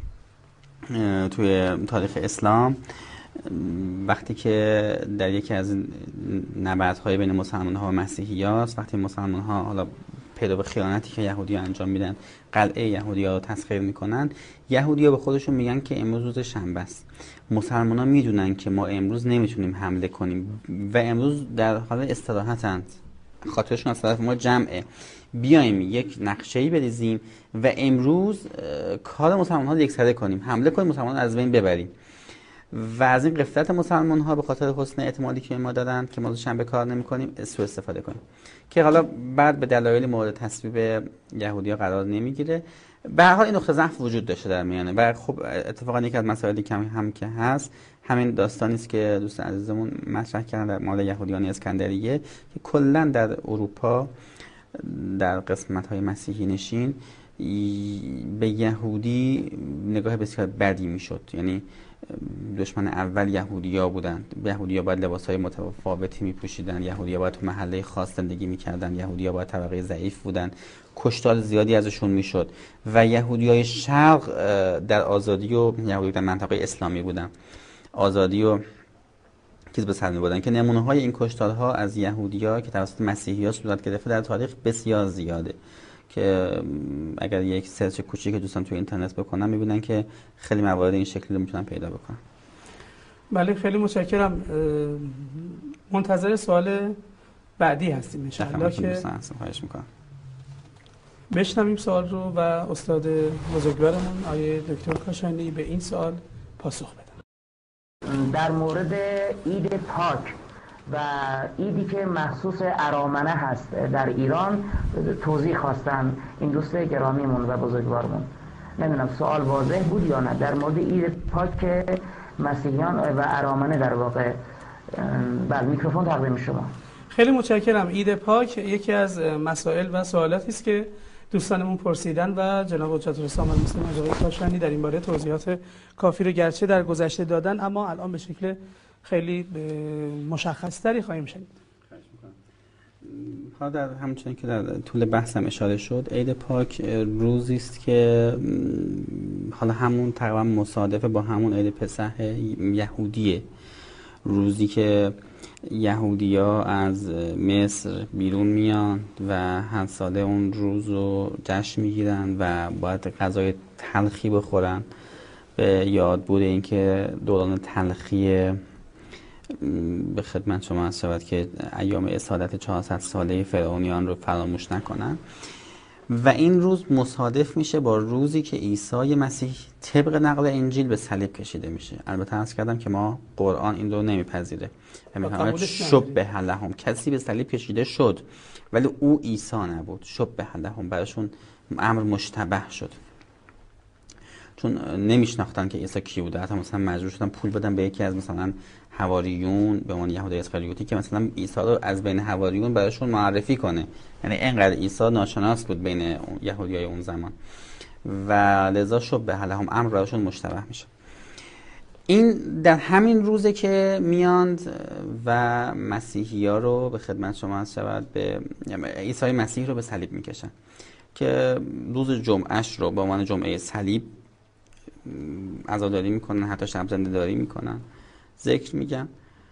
توی تاریخ اسلام وقتی که در یکی از نبردهای بین مسلمان‌ها و مسیحی‌ها، وقتی مسلمان‌ها حالا پیرو خیانتی که یهودی‌ها انجام میدن قلعه یهودی‌ها رو تسخیر میکنن، یهودی‌ها به خودشون میگن که امروز روز شنبه است. مسلمان‌ها میدونن که ما امروز نمیتونیم حمله کنیم و امروز در حال استراحتند، خاطرشون از طرف ما جمعه، بیایم یک نقشه‌ای بریزیم و امروز کار مسلمان‌ها رو یکسره کنیم، حمله کنیم، مسلمان‌ها از بین ببریم. و از این غفلت مسلمان‌ها به خاطر حسن اعتمادی که ما دادن که ما روز شنبه کار نمی‌کنیم سوء استفاده کنیم که حالا بعد به دلایل مورد تصویب یهودی‌ها قرار نمیگیره. به هر حال این نقطه ضعف وجود داشته در میانه و خب اتفاقا یک از مسائلی که هم که هست همین داستانی است که دوست عزیزمون مطرح کردن در مورد یهودیان اسکندریه که کلا در اروپا در قسمت‌های مسیحی نشین به یهودی نگاه بسیار بدی میشد. یعنی دشمن اول یهودی‌ها بودن. یهودی‌ها باید لباس‌های متفاوتی می‌پوشیدن، یهودی‌ها باید تو محله خاص زندگی می‌کردن، یهودی‌ها باید طبقه ضعیف بودن، کشتار زیادی ازشون میشد و یهودی‌های شرق در آزادی و یهودی در منطقه اسلامی بودن، آزادی و چیز به سر می‌بردن که نمونه‌های این کشتارها از یهودی‌ها که توسط مسیحی‌ها صورت گرفته در تاریخ بسیار زیاده که اگر یک سرچ کوچیک دوستان تو اینترنت بکنن می‌بینن که خیلی موارد این شکلی رو میتونن پیدا بکنن. بله خیلی متشکرم. منتظر سوال بعدی هستیم ان شاءالله که خواهش می‌کنم بشنویم سوال رو و استاد بزرگوارمون آقای دکتر کاشانی به این سوال پاسخ بدن. در مورد عید پاک و عیدی که مخصوص ارامنه هست در ایران توضیح خواستن این دوست گرامیمون و بزرگوارمون. نمیدونم سوال واضح بود یا نه در مورد عید پاک که مسیحیان و ارامنه در واقع. بله میکروفون تقدیم شما. خیلی متشکرم. عید پاک یکی از مسائل و سوالاتی است که دوستانمون پرسیدن و جناب حجت الاسلام المسلمین آقای کاشانی در این باره توضیحات کافی رو گرچه در گذشته دادن اما الان به شکل خیلی مشخص‌تری خواهیم شنید. حالا در همچنین که در طول بحثم اشاره شد، عید پاک روزی است که حالا همون تقریبا مصادفه با همون عید پسح یهودیه، روزی که یهودی‌ها از مصر بیرون میان و هر ساله اون روز رو جشن میگیرن و باید غذای تلخی بخورن به یادبود اینکه دوران تلخی به خدمت شما عرض شود که ایام اسادت 400 ساله فرعونیان رو فراموش نکنن و این روز مصادف میشه با روزی که عیسی مسیح طبق نقل انجیل به صلیب کشیده میشه. البته عرض کردم که ما قرآن این رو نمیپذیره و میفرماید شبه لهم، کسی به صلیب کشیده شد ولی او عیسی نبود، شبه لهم، براشون امر مشتبه شد چون نمیشناختن که عیسی کی بوده. حتی مثلا مجبور شدن پول بدن به یکی از مثلا حواریون به عنوان یهودا اسخریوطی که مثلا عیسی رو از بین حواریون براشون معرفی کنه. یعنی اینقدر عیسی ناشناس بود بین یهودیای اون زمان و لذا شبه لهم، امر براشون مشتبه میشه. این در همین روزه که میاند و مسیحی‌ها رو به خدمت شما عرض شود به عیسی مسیح رو به صلیب میکشن که روز جمعهش رو به عنوان جمعه صلیب عزاداری میکنن، حتی شب زنده داری میکنن، ذکر میگن.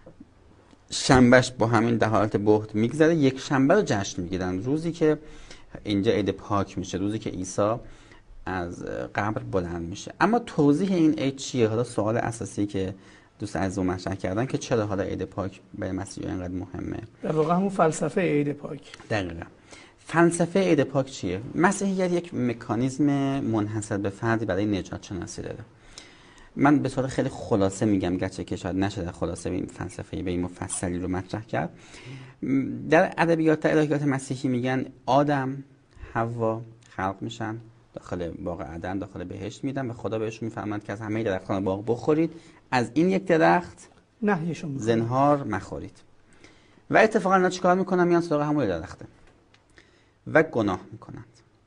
شنبهش با همین در حالت بهت میگذره، یک شنبه رو جشن میگیرن، روزی که اینجا عید پاک میشه، روزی که عیسی از قبر بلند میشه. اما توضیح این عید چیه؟ حالا سوال اساسی که دوست عزیزم مطرح کردن که چرا حالا عید پاک برای مسیحیان اینقدر مهمه. در واقع همون فلسفه عید پاک. دقیقاً. فلسفه عید پاک چیه؟ مسیحیت یک مکانیزم منحصر به فردی برای نجات شناسی داره. من به صورت خیلی خلاصه میگم گرچه که شاید نشه در خلاصه به این فلسفه به این مفصلی رو مطرح کرد. در ادبیات الهیات مسیحی میگن آدم حوا خلق میشن، داخل باغ عدن داخل بهشت میدن و خدا بهشون میفرماید که از همه درختان باغ بخورید، از این یک درخت نهیشون زنهار مخورید. و اتفاقا اینا چیکار میکنن؟ میان سراغ همون درخته و گناه میکنند.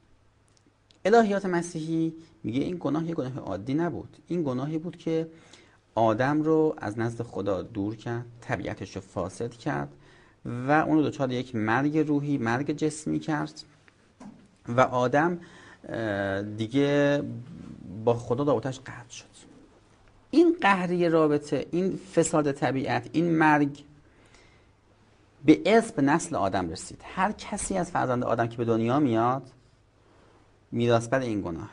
الهیات مسیحی میگه این گناه یه گناه عادی نبود، این گناهی بود که آدم رو از نزد خدا دور کرد، طبیعتش رو فاسد کرد و اون رو دچار یک مرگ روحی، مرگ جسمی کرد و آدم دیگه با خدا رابطه‌اش قطع شد. این قهری رابطه، این فساد طبیعت، این مرگ به ارث به نسل آدم رسید. هر کسی از فرزند آدم که به دنیا میاد میراث‌بر این گناهه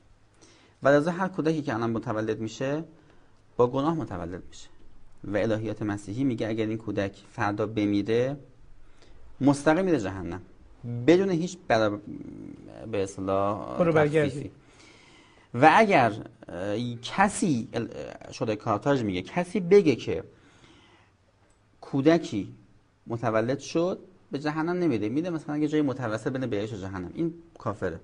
و لذا هر کودکی که الان متولد میشه با گناه متولد میشه و الهیات مسیحی میگه اگر این کودک فردا بمیره مستقیم میره جهنم بدون هیچ به اصطلاح تخفیفی. و اگر کسی شده کارتاژ میگه کسی بگه که کودکی متولد شد به جهنم نمیده، میده مثلا یه جای متوسط بین بهشت و جهنم، این کافره.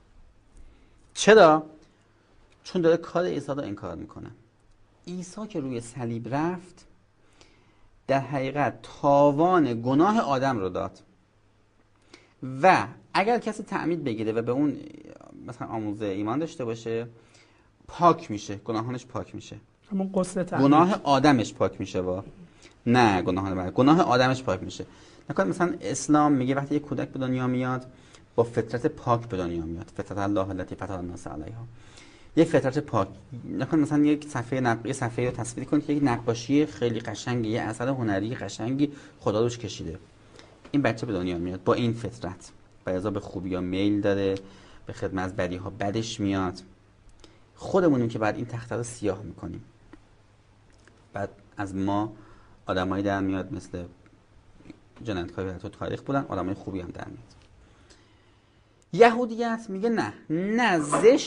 چرا؟ چون داره کار عیسی رو انکار میکنه. عیسی که روی صلیب رفت در حقیقت تاوان گناه آدم رو داد و اگر کسی تعمید بگیره و به اون مثلا آموزه ایمان داشته باشه پاک میشه، گناهانش پاک میشه. همون غسل تعمید. گناه آدمش پاک میشه نه گناه آدمش پاک میشه. نکنه مثلا اسلام میگه وقتی یک کودک به دنیا میاد با فطرت پاک به دنیا میاد، فطرت الله التي فطر الناس علیها، یک فطرت پاک. نکنه مثلا یک صفحه رو تصویر کنید که یک نقاشی خیلی قشنگی، یه اثر هنری قشنگی خدا روش کشیده، این بچه به دنیا میاد با این فطرت، بعضا به خوبی ها میل داره، به خدمت از بدی ها بدش میاد. خودمونیم که بعد این تخته رو سیاه میکنیم، بعد از ما آدمایی در میاد مثل جنایتکارای در تاریخ بودن، آدمای خوبی هم در میاد. یهودیت میگه نه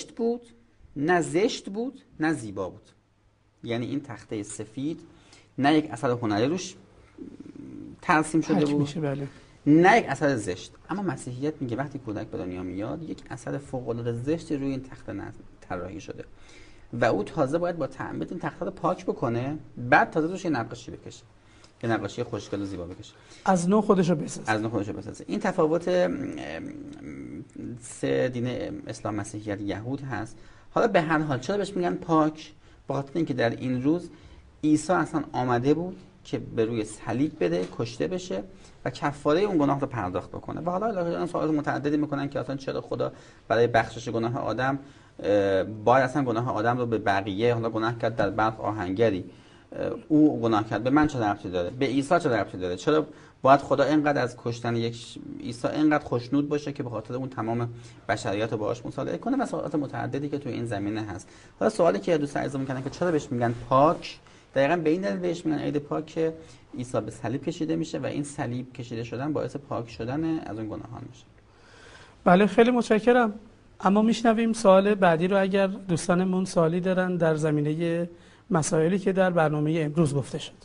زشت بود نه زیبا بود. یعنی این تخته سفید نه یک اثر هنری روش ترسیم شده بود، بله. نه یک اثر زشت. اما مسیحیت میگه وقتی کودک به دنیا میاد یک اثر فوق العاده زشتی روی این تخته طراحی شده و او تازه باید با تعمید این تخته رو پاک بکنه، بعد تازه روش یه نقاشی بکشه، یه نقاشی خوشگل و زیبا بکشه، از نو خودشو بسازه. این تفاوت سه دین اسلام، مسیحیت، یهود هست. حالا به هر حال چرا بهش میگن پاک؟ به خاطر اینکه در این روز عیسی اصلا آمده بود که به روی صلیب بده، کشته بشه و کفاره اون گناه رو پرداخت بکنه. و حالا الهیان سوالات متعددی میکنن که اصلا چرا خدا برای بخشش گناه آدم باید اصلا گناه آدم رو به بقیه، حالا گناه کرد در برق آهنگری، او گناه کرد، به من چه ربطی داره؟ به عیسی چه ربطی داره؟ چرا باید خدا اینقدر از کشتن یک عیسی اینقدر خوشنود باشه که به خاطر اون تمام بشریت رو باهاش مصالحه کنه؟ و سوالات متعددی که توی این زمینه هست. حالا سوالی که دوست عزیزم میکنن که چرا بهش میگن پاک، دقیقاً به این دلیل بهش میگن عید پاک که عیسی به صلیب کشیده میشه و این صلیب کشیده شدن باعث پاک شدن از اون گناهان میشه. بله خیلی متشکرم. اما میشنویم سوال بعدی رو اگر دوستانمون سوالی دارن در زمینه مسائلی که در برنامه امروز گفته شد.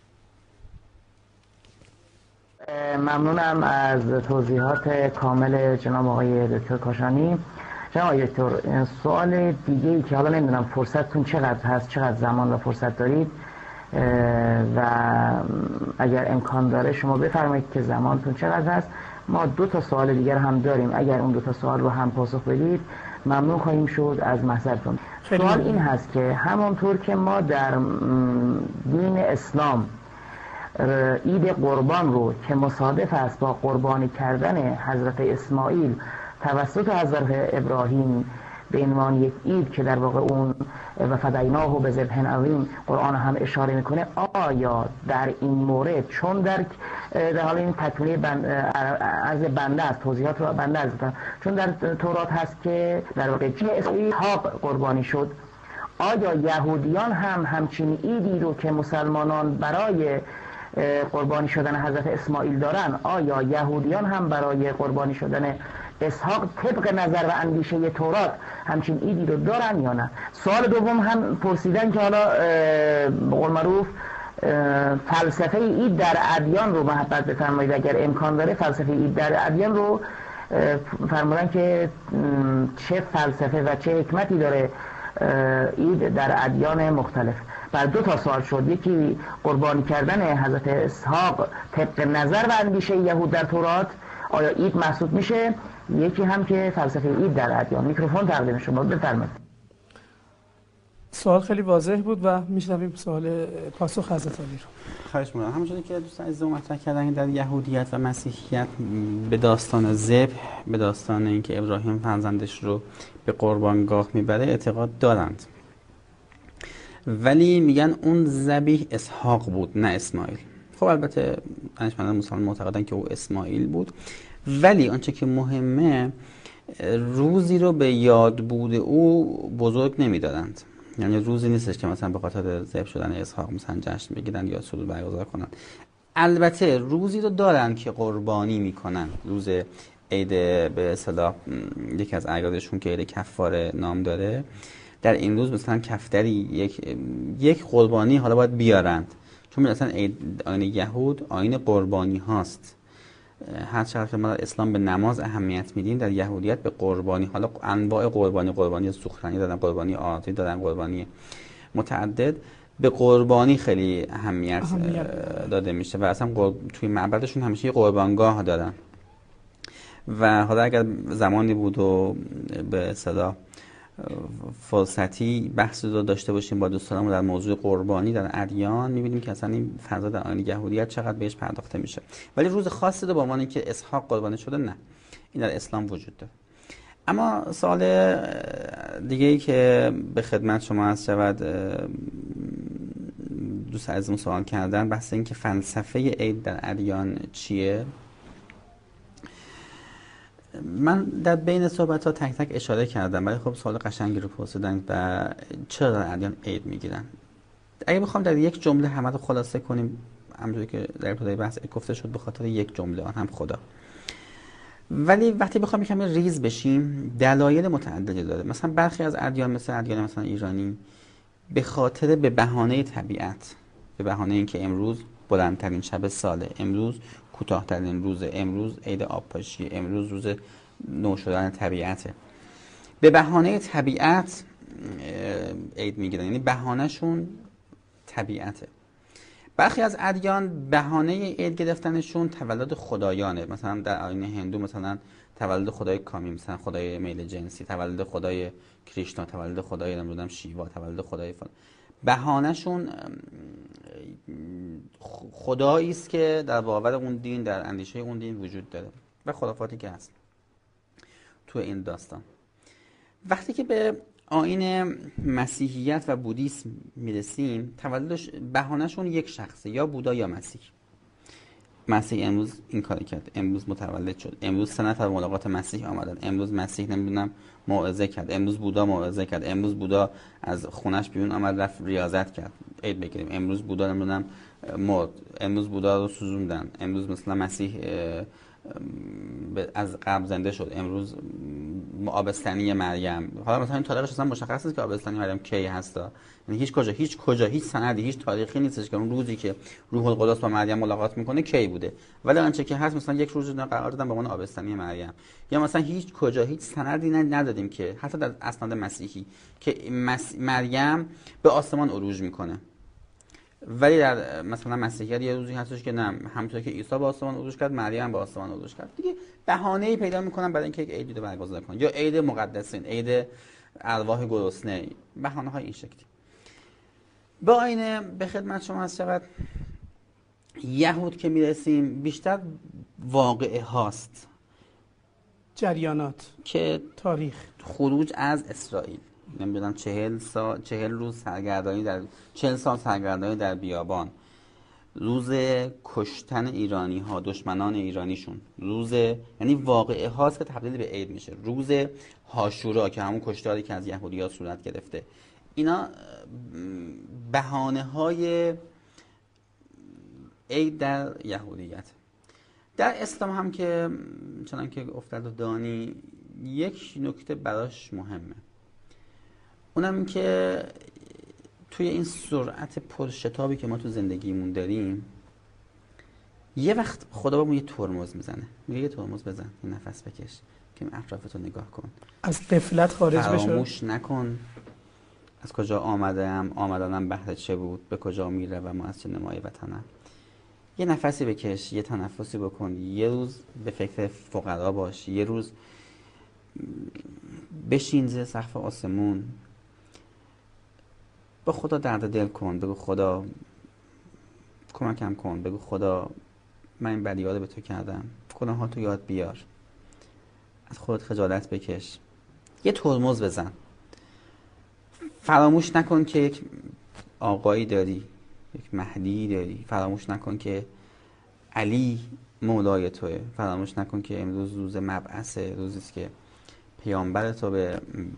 ممنونم از توضیحات کامل جناب آقای دکتر کاشانی. جناب آقای دکتر، سوال دیگه ای که حالا نمیدونم فرصتتون چقدر هست، چقدر زمان و فرصت دارید و اگر امکان داره شما بفرمایید که زمانتون چقدر هست. ما 2 سوال دیگر هم داریم، اگر اون 2 سوال رو هم پاسخ بدید ممنون خواهیم شد از محضرتون. سوال این هست که همونطور که ما در دین اسلام عید قربان رو که مصادف است با قربانی کردن حضرت اسماعیل توسط حضرت ابراهیم به عنوان یک عید که در واقع اون و فدیناه به ذبح عظیم قرآن هم اشاره میکنه، آیا در این مورد چون در حال این تکمیل از بنده است، توضیحات رو بنده است، چون در تورات هست که در واقع اسحاق قربانی شد، آیا یهودیان هم همچین عیدی رو که مسلمانان برای قربانی شدن حضرت اسماعیل دارن، آیا یهودیان هم برای قربانی شدن اسحاق طبق نظر و اندیشه تورات همچین عیدی رو دارن یا نه؟ سوال دوم هم پرسیدن که حالا به قول معروف فلسفه عید در ادیان رو محبت بفرمایید اگر امکان داره، فلسفه عید در ادیان رو فرمودن که چه فلسفه و چه حکمتی داره عید در ادیان مختلف. بر 2 سوال شد، یکی قربانی کردن حضرت اسحاق طبق نظر و اندیشه یهود در تورات آیا عید محسوب میشه، یکی هم که فلسفه عید در ادیان. میکروفون تقدیم شما، بفرمایید. سوال خیلی واضح بود و میشنویم سوال پاسخ حضرت علی رو. خواهش می‌کنم. همونجوری که دوستان عزیز مطرح کردن در یهودیت و مسیحیت به داستان ذبح، به داستان اینکه ابراهیم فرزندش رو به قربانگاه میبره اعتقاد دارند، ولی میگن اون ذبیح اسحاق بود نه اسماعیل. خب البته دانشمندان مسلمان معتقدن که او اسماعیل بود، ولی آنچه که مهمه روزی رو به یاد بود او بزرگ نمیدارند. یعنی روزی نیستش که مثلا به خاطر ذبح شدن اسحاق مثلا جشن بگیرن یا سرود برگزار کنن. البته روزی رو دارن که قربانی میکنن، روز عید به اصطلاح یکی از اعیادشون که عید کفاره نام داره، در این روز مثلا کفتری یک قربانی حالا باید بیارند، چون مثلا آیین یهود آیین قربانی هاست. هر چقدر که ما در اسلام به نماز اهمیت میدیم، در یهودیت به قربانی، حالا انواع قربانی سوختنی دادن، قربانی آردی دادن، قربانی متعدد، به قربانی خیلی اهمیت داده میشه و اصلا توی معبدشون همیشه یه قربانگاه دارن و حالا اگر زمانی بود و به اصطلاح فرصتی بحث رو داشته باشیم با دوستانمون در موضوع قربانی در ادیان، می‌بینیم که اصلا این فضا در آیین یهودیت چقدر بهش پرداخته میشه. ولی روز خاصی رو با عنوان اینکه اسحاق قربانی شده، نه، این در اسلام وجود داره. اما سوال دیگه ای که به خدمت شما هست شود، دوست عزیزمون سوال کردن، بحث این که فلسفه عید در ادیان چیه. من در بین صحبت ها تک تک اشاره کردم، ولی خب سوال قشنگی رو پرسیدن و چرا در ادیان عید میگیرن. اگه بخوام در یک جمله همه رو خلاصه کنیم، همونجوری که در ابتدای بحث گفته شد، به خاطر یک جمله، آن هم خدا. ولی وقتی بخوام یکم ریز بشیم، دلایل متعددی داره. مثلا برخی از ادیان مثل ادیان مثلا ایرانی به خاطر به بهانه طبیعت، به بهانه اینکه امروز بلندترین شب ساله، امروز کوتاه‌ترین روزه، امروز عید آبپاشی، امروز روز نو شدن طبیعته، به بهانه طبیعت عید میگیرن، یعنی بهانه‌شون طبیعته. برخی از ادیان بهانه عید گرفتنشون تولد خدایانه. مثلا در آیین هندو مثلا تولد خدای کامی، مثلا خدای میل جنسی، تولد خدای کریشنا، تولد خدای نمیدونم شیوا، تولد خدای فلان. بهانه‌شون خدایی است که در باور اون دین، در اندیشه اون دین وجود داره و خرافاتی که هست تو این داستان. وقتی که به آیین مسیحیت و بودیسم میرسیم، تولدش بهانه‌شون یک شخصه، یا بودا یا مسیح. مسیح امروز این کار کرد، امروز متولد شد، امروز 3 نفر ملاقات مسیح آمدن، امروز مسیح نمیدونم موعظه کرد، امروز بودا موعظه کرد، امروز بودا از خونش بیرون آمد رفت ریاضت کرد، عید بگیریم. امروز بودا نمیدونم مرد، امروز بودا رو سوزوندن، امروز مثلا مسیح از قبر زنده شد، امروز آبستنی مریم. حالا مثلا این تاریخش اصلا مشخص نیست که آبستنی مریم کی هستا، یعنی هیچ سندی، هیچ تاریخی نیستش که اون روزی که روح القدس با مریم ملاقات میکنه کی بوده. ولی آنچه که هست مثلا یک روز قرار دادن به عنوان آبستنی مریم، یا مثلا هیچ سندی ندادیم که حتی در اسناد مسیحی که مریم به آسمان عروج میکنه. ولی در مثلا مسیحیت یه روزی هستش که نه، همونطور که عیسی به آسمان عروج کرد، مریم به آسمان عروج کرد. دیگه بهانه‌ای پیدا میکنن برای اینکه یک عید رو برگزار کنن، یا عید مقدسین، عید ارواح گرسنه، بهانه‌های این شکلی. با آینه به خدمت شما هست شود یهود که میرسیم، بیشتر واقعه هاست، جریانات که تاریخ خروج از اسرائیل، نمیدونم 40 روز سرگردانی در 40 سال سرگردانی در بیابان، روز کشتن ایرانی ها، دشمنان ایرانیشون، یعنی واقعه هاست که تبدیل به عید میشه. روز هاشورا که همون کشتاری که از یهودی‌ها صورت گرفته، اینا بهانه های عید در یهودیت. در اسلام هم که چنان که افتاد و دانی، یک نکته براش مهمه، اونم این که توی این سرعت پرشتابی که ما تو زندگیمون داریم، یه وقت خدا بهمون یه ترمز میزنه، میگه یه ترمز بزن، یه نفس بکش، که اطرافتو نگاه کن، از غفلت خارج بشو، فراموش نکن از کجا آمدنم بهر چه بود، به کجا میره و ما از چه نمای وطنم. یه نفسی بکش، یه تنفسی بکن، یه روز به فکر فقرا باش، یه روز بشین زیر سقف آسمون، به خدا درد دل کن، بگو خدا کمکم کن، بگو خدا من این بدی‌ها رو به تو کردم، گناهاتو یاد بیار، از خودت خجالت بکش، یه ترمز بزن. فراموش نکن که یک آقایی داری، یک مهدی داری، فراموش نکن که علی مولای توه، فراموش نکن که امروز روز مبعثه، روزیست که پیامبر تو به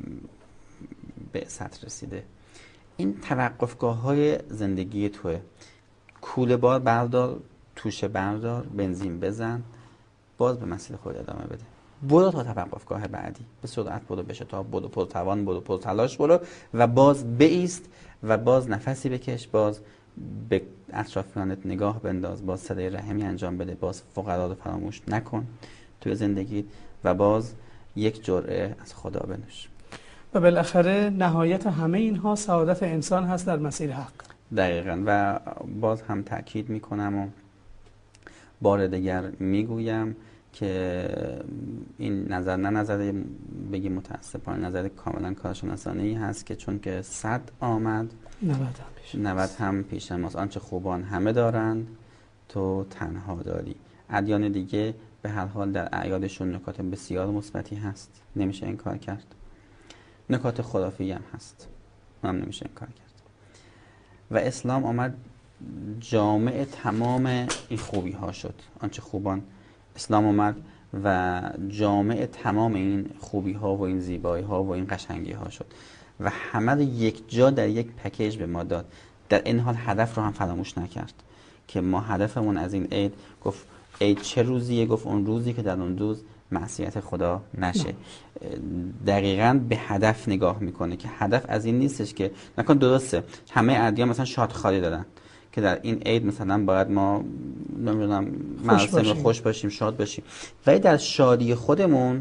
بعثت رسیده. این توقفگاه های زندگی توه. کوله بار بردار، توشه بردار، بنزین بزن، باز به مسیر خود ادامه بده. برو تا توقفگاه بعدی، به سرعت برو، بشتاب برو، پرتوان برو، پرتلاش برو و باز بایست و باز نفسی بکش، باز به اطرافیانت نگاه بنداز، باز صدای رحمی انجام بده، باز فقرا رو فراموش نکن توی زندگی و باز یک جرعه از خدا بنوش. و بالاخره نهایت همه اینها سعادت انسان هست در مسیر حق. دقیقاً. و باز هم تأکید میکنم و بار دیگر میگویم که این نظر نه نظر بگیم متاسفانه نظر کاملا کارشناسانه‌ای هست که چون که 100 آمد 90 هم پیش ماست، آنچه خوبان همه دارند تو تنها داری. ادیان دیگه به هر حال در اعیادشون نکات بسیار مثبتی هست، نمیشه انکار کرد. نکات خرافی هم هست، اونم نمیشه انکار کرد. و اسلام آمد جامع تمام این خوبی ها شد. آنچه خوبان اسلام آمد و جامع تمام این خوبی ها و این زیبایی ها و این قشنگی ها شد و همه رو یک جا در یک پکیج به ما داد. در این حال هدف رو هم فراموش نکرد که ما هدفمون از این عید، گفت عید چه روزیه؟ گفت اون روزی که در اون روز معصیت خدا نشه. دقیقاً به هدف نگاه میکنه که هدف از این نیستش که نکن. درسته همه ادیان مثلا شادخواری دارن که در این عید مثلا باید ما نمیدونم مراسم خوش باشیم، شاد باشیم، ولی در شادی خودمون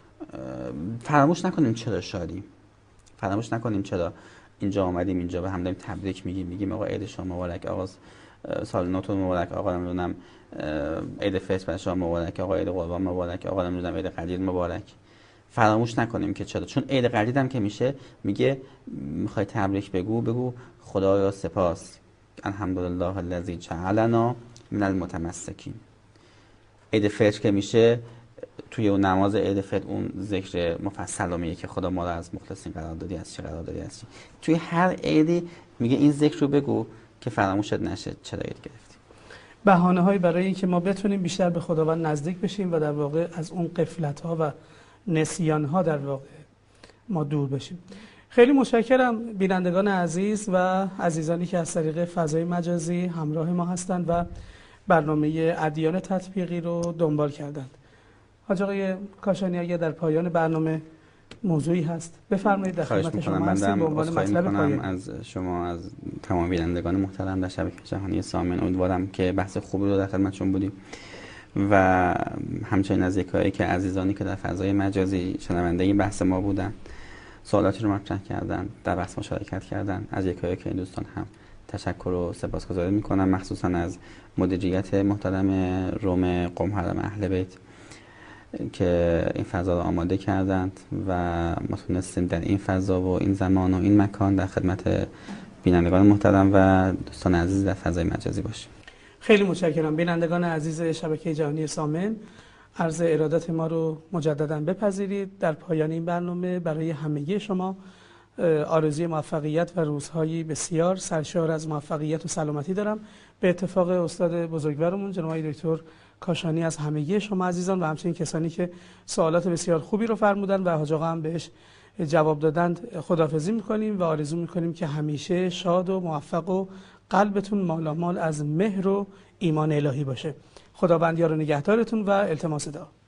فراموش نکنیم چرا شادیم، فراموش نکنیم چرا اینجا آمدیم، اینجا به هم داریم تبریک میگیم آقا عید شما مبارک، آقا سال نوتون مبارک، آقا نمیدونم عید فطر برای شما مبارک، آقا عید قربان مبارک، آقا نمیدونم عید قدیر مبارک. فراموش نکنیم که چرا، چون عید قدیر هم که میشه میگه میخوای تبریک بگو خدایا سپاس، الحمدلله الذی جعلنا من المتمسکین. عید فطر که میشه توی اون نماز عید فطر اون ذکر مفصل رو میگه که خدا ما رو از مخلصین قرار دادی، از چی قرار دادی، از چی. توی هر عیدی میگه این ذکر رو بگو که فراموشت نشه چرا عید گرفتی. بهانه‌هایی برای اینکه ما بتونیم بیشتر به خداوند نزدیک بشیم و در واقع از اون غفلت‌ها و نسیان‌ها در واقع ما دور بشیم. خیلی متشکرم بینندگان عزیز و عزیزانی که از طریق فضای مجازی همراه ما هستند و برنامه ادیان تطبیقی رو دنبال کردند. حاج آقای کاشانی اگر در پایان برنامه موضوعی هست بفرمایید، در خدمت شما هستیم. به عنوان مطلب پایانی از شما، از تمام بینندگان محترم در شبکه جهانی سامن، امیدوارم که بحث خوبی رو در خدمتشون بودیم و همچنین از یکایی که عزیزانی که در فضای مجازی شنونده این بحث ما بودن، سوالاتی رو مطرح کردن، در بحث مشارکت کردن، از یکایی که این دوستان هم تشکر و سپاسگزاری میکنم، مخصوصا از مدیریت محترم روم قم حرم اهل بیت که این فضا رو آماده کردند و ما تونستیم در این فضا و این زمان و این مکان در خدمت بینندگان محترم و دوستان عزیز در فضای مجازی باشیم. خیلی متشکرم. بینندگان عزیز شبکه جهانی سامن، عرض ارادت ما رو مجددا بپذیرید. در پایان این برنامه برای همگی شما آرزوی موفقیت و روزهایی بسیار سرشار از موفقیت و سلامتی دارم. به اتفاق استاد بزرگوارمون جناب دکتر کاشانی از همگی شما عزیزان و همچنین کسانی که سوالات بسیار خوبی رو فرمودن و حاج آقا هم بهش جواب دادند خداحافظی میکنیم و آرزو میکنیم که همیشه شاد و موفق و قلبتون مالامال از مهر و ایمان الهی باشه. خداوند یار و نگهدارتون و التماس دعا.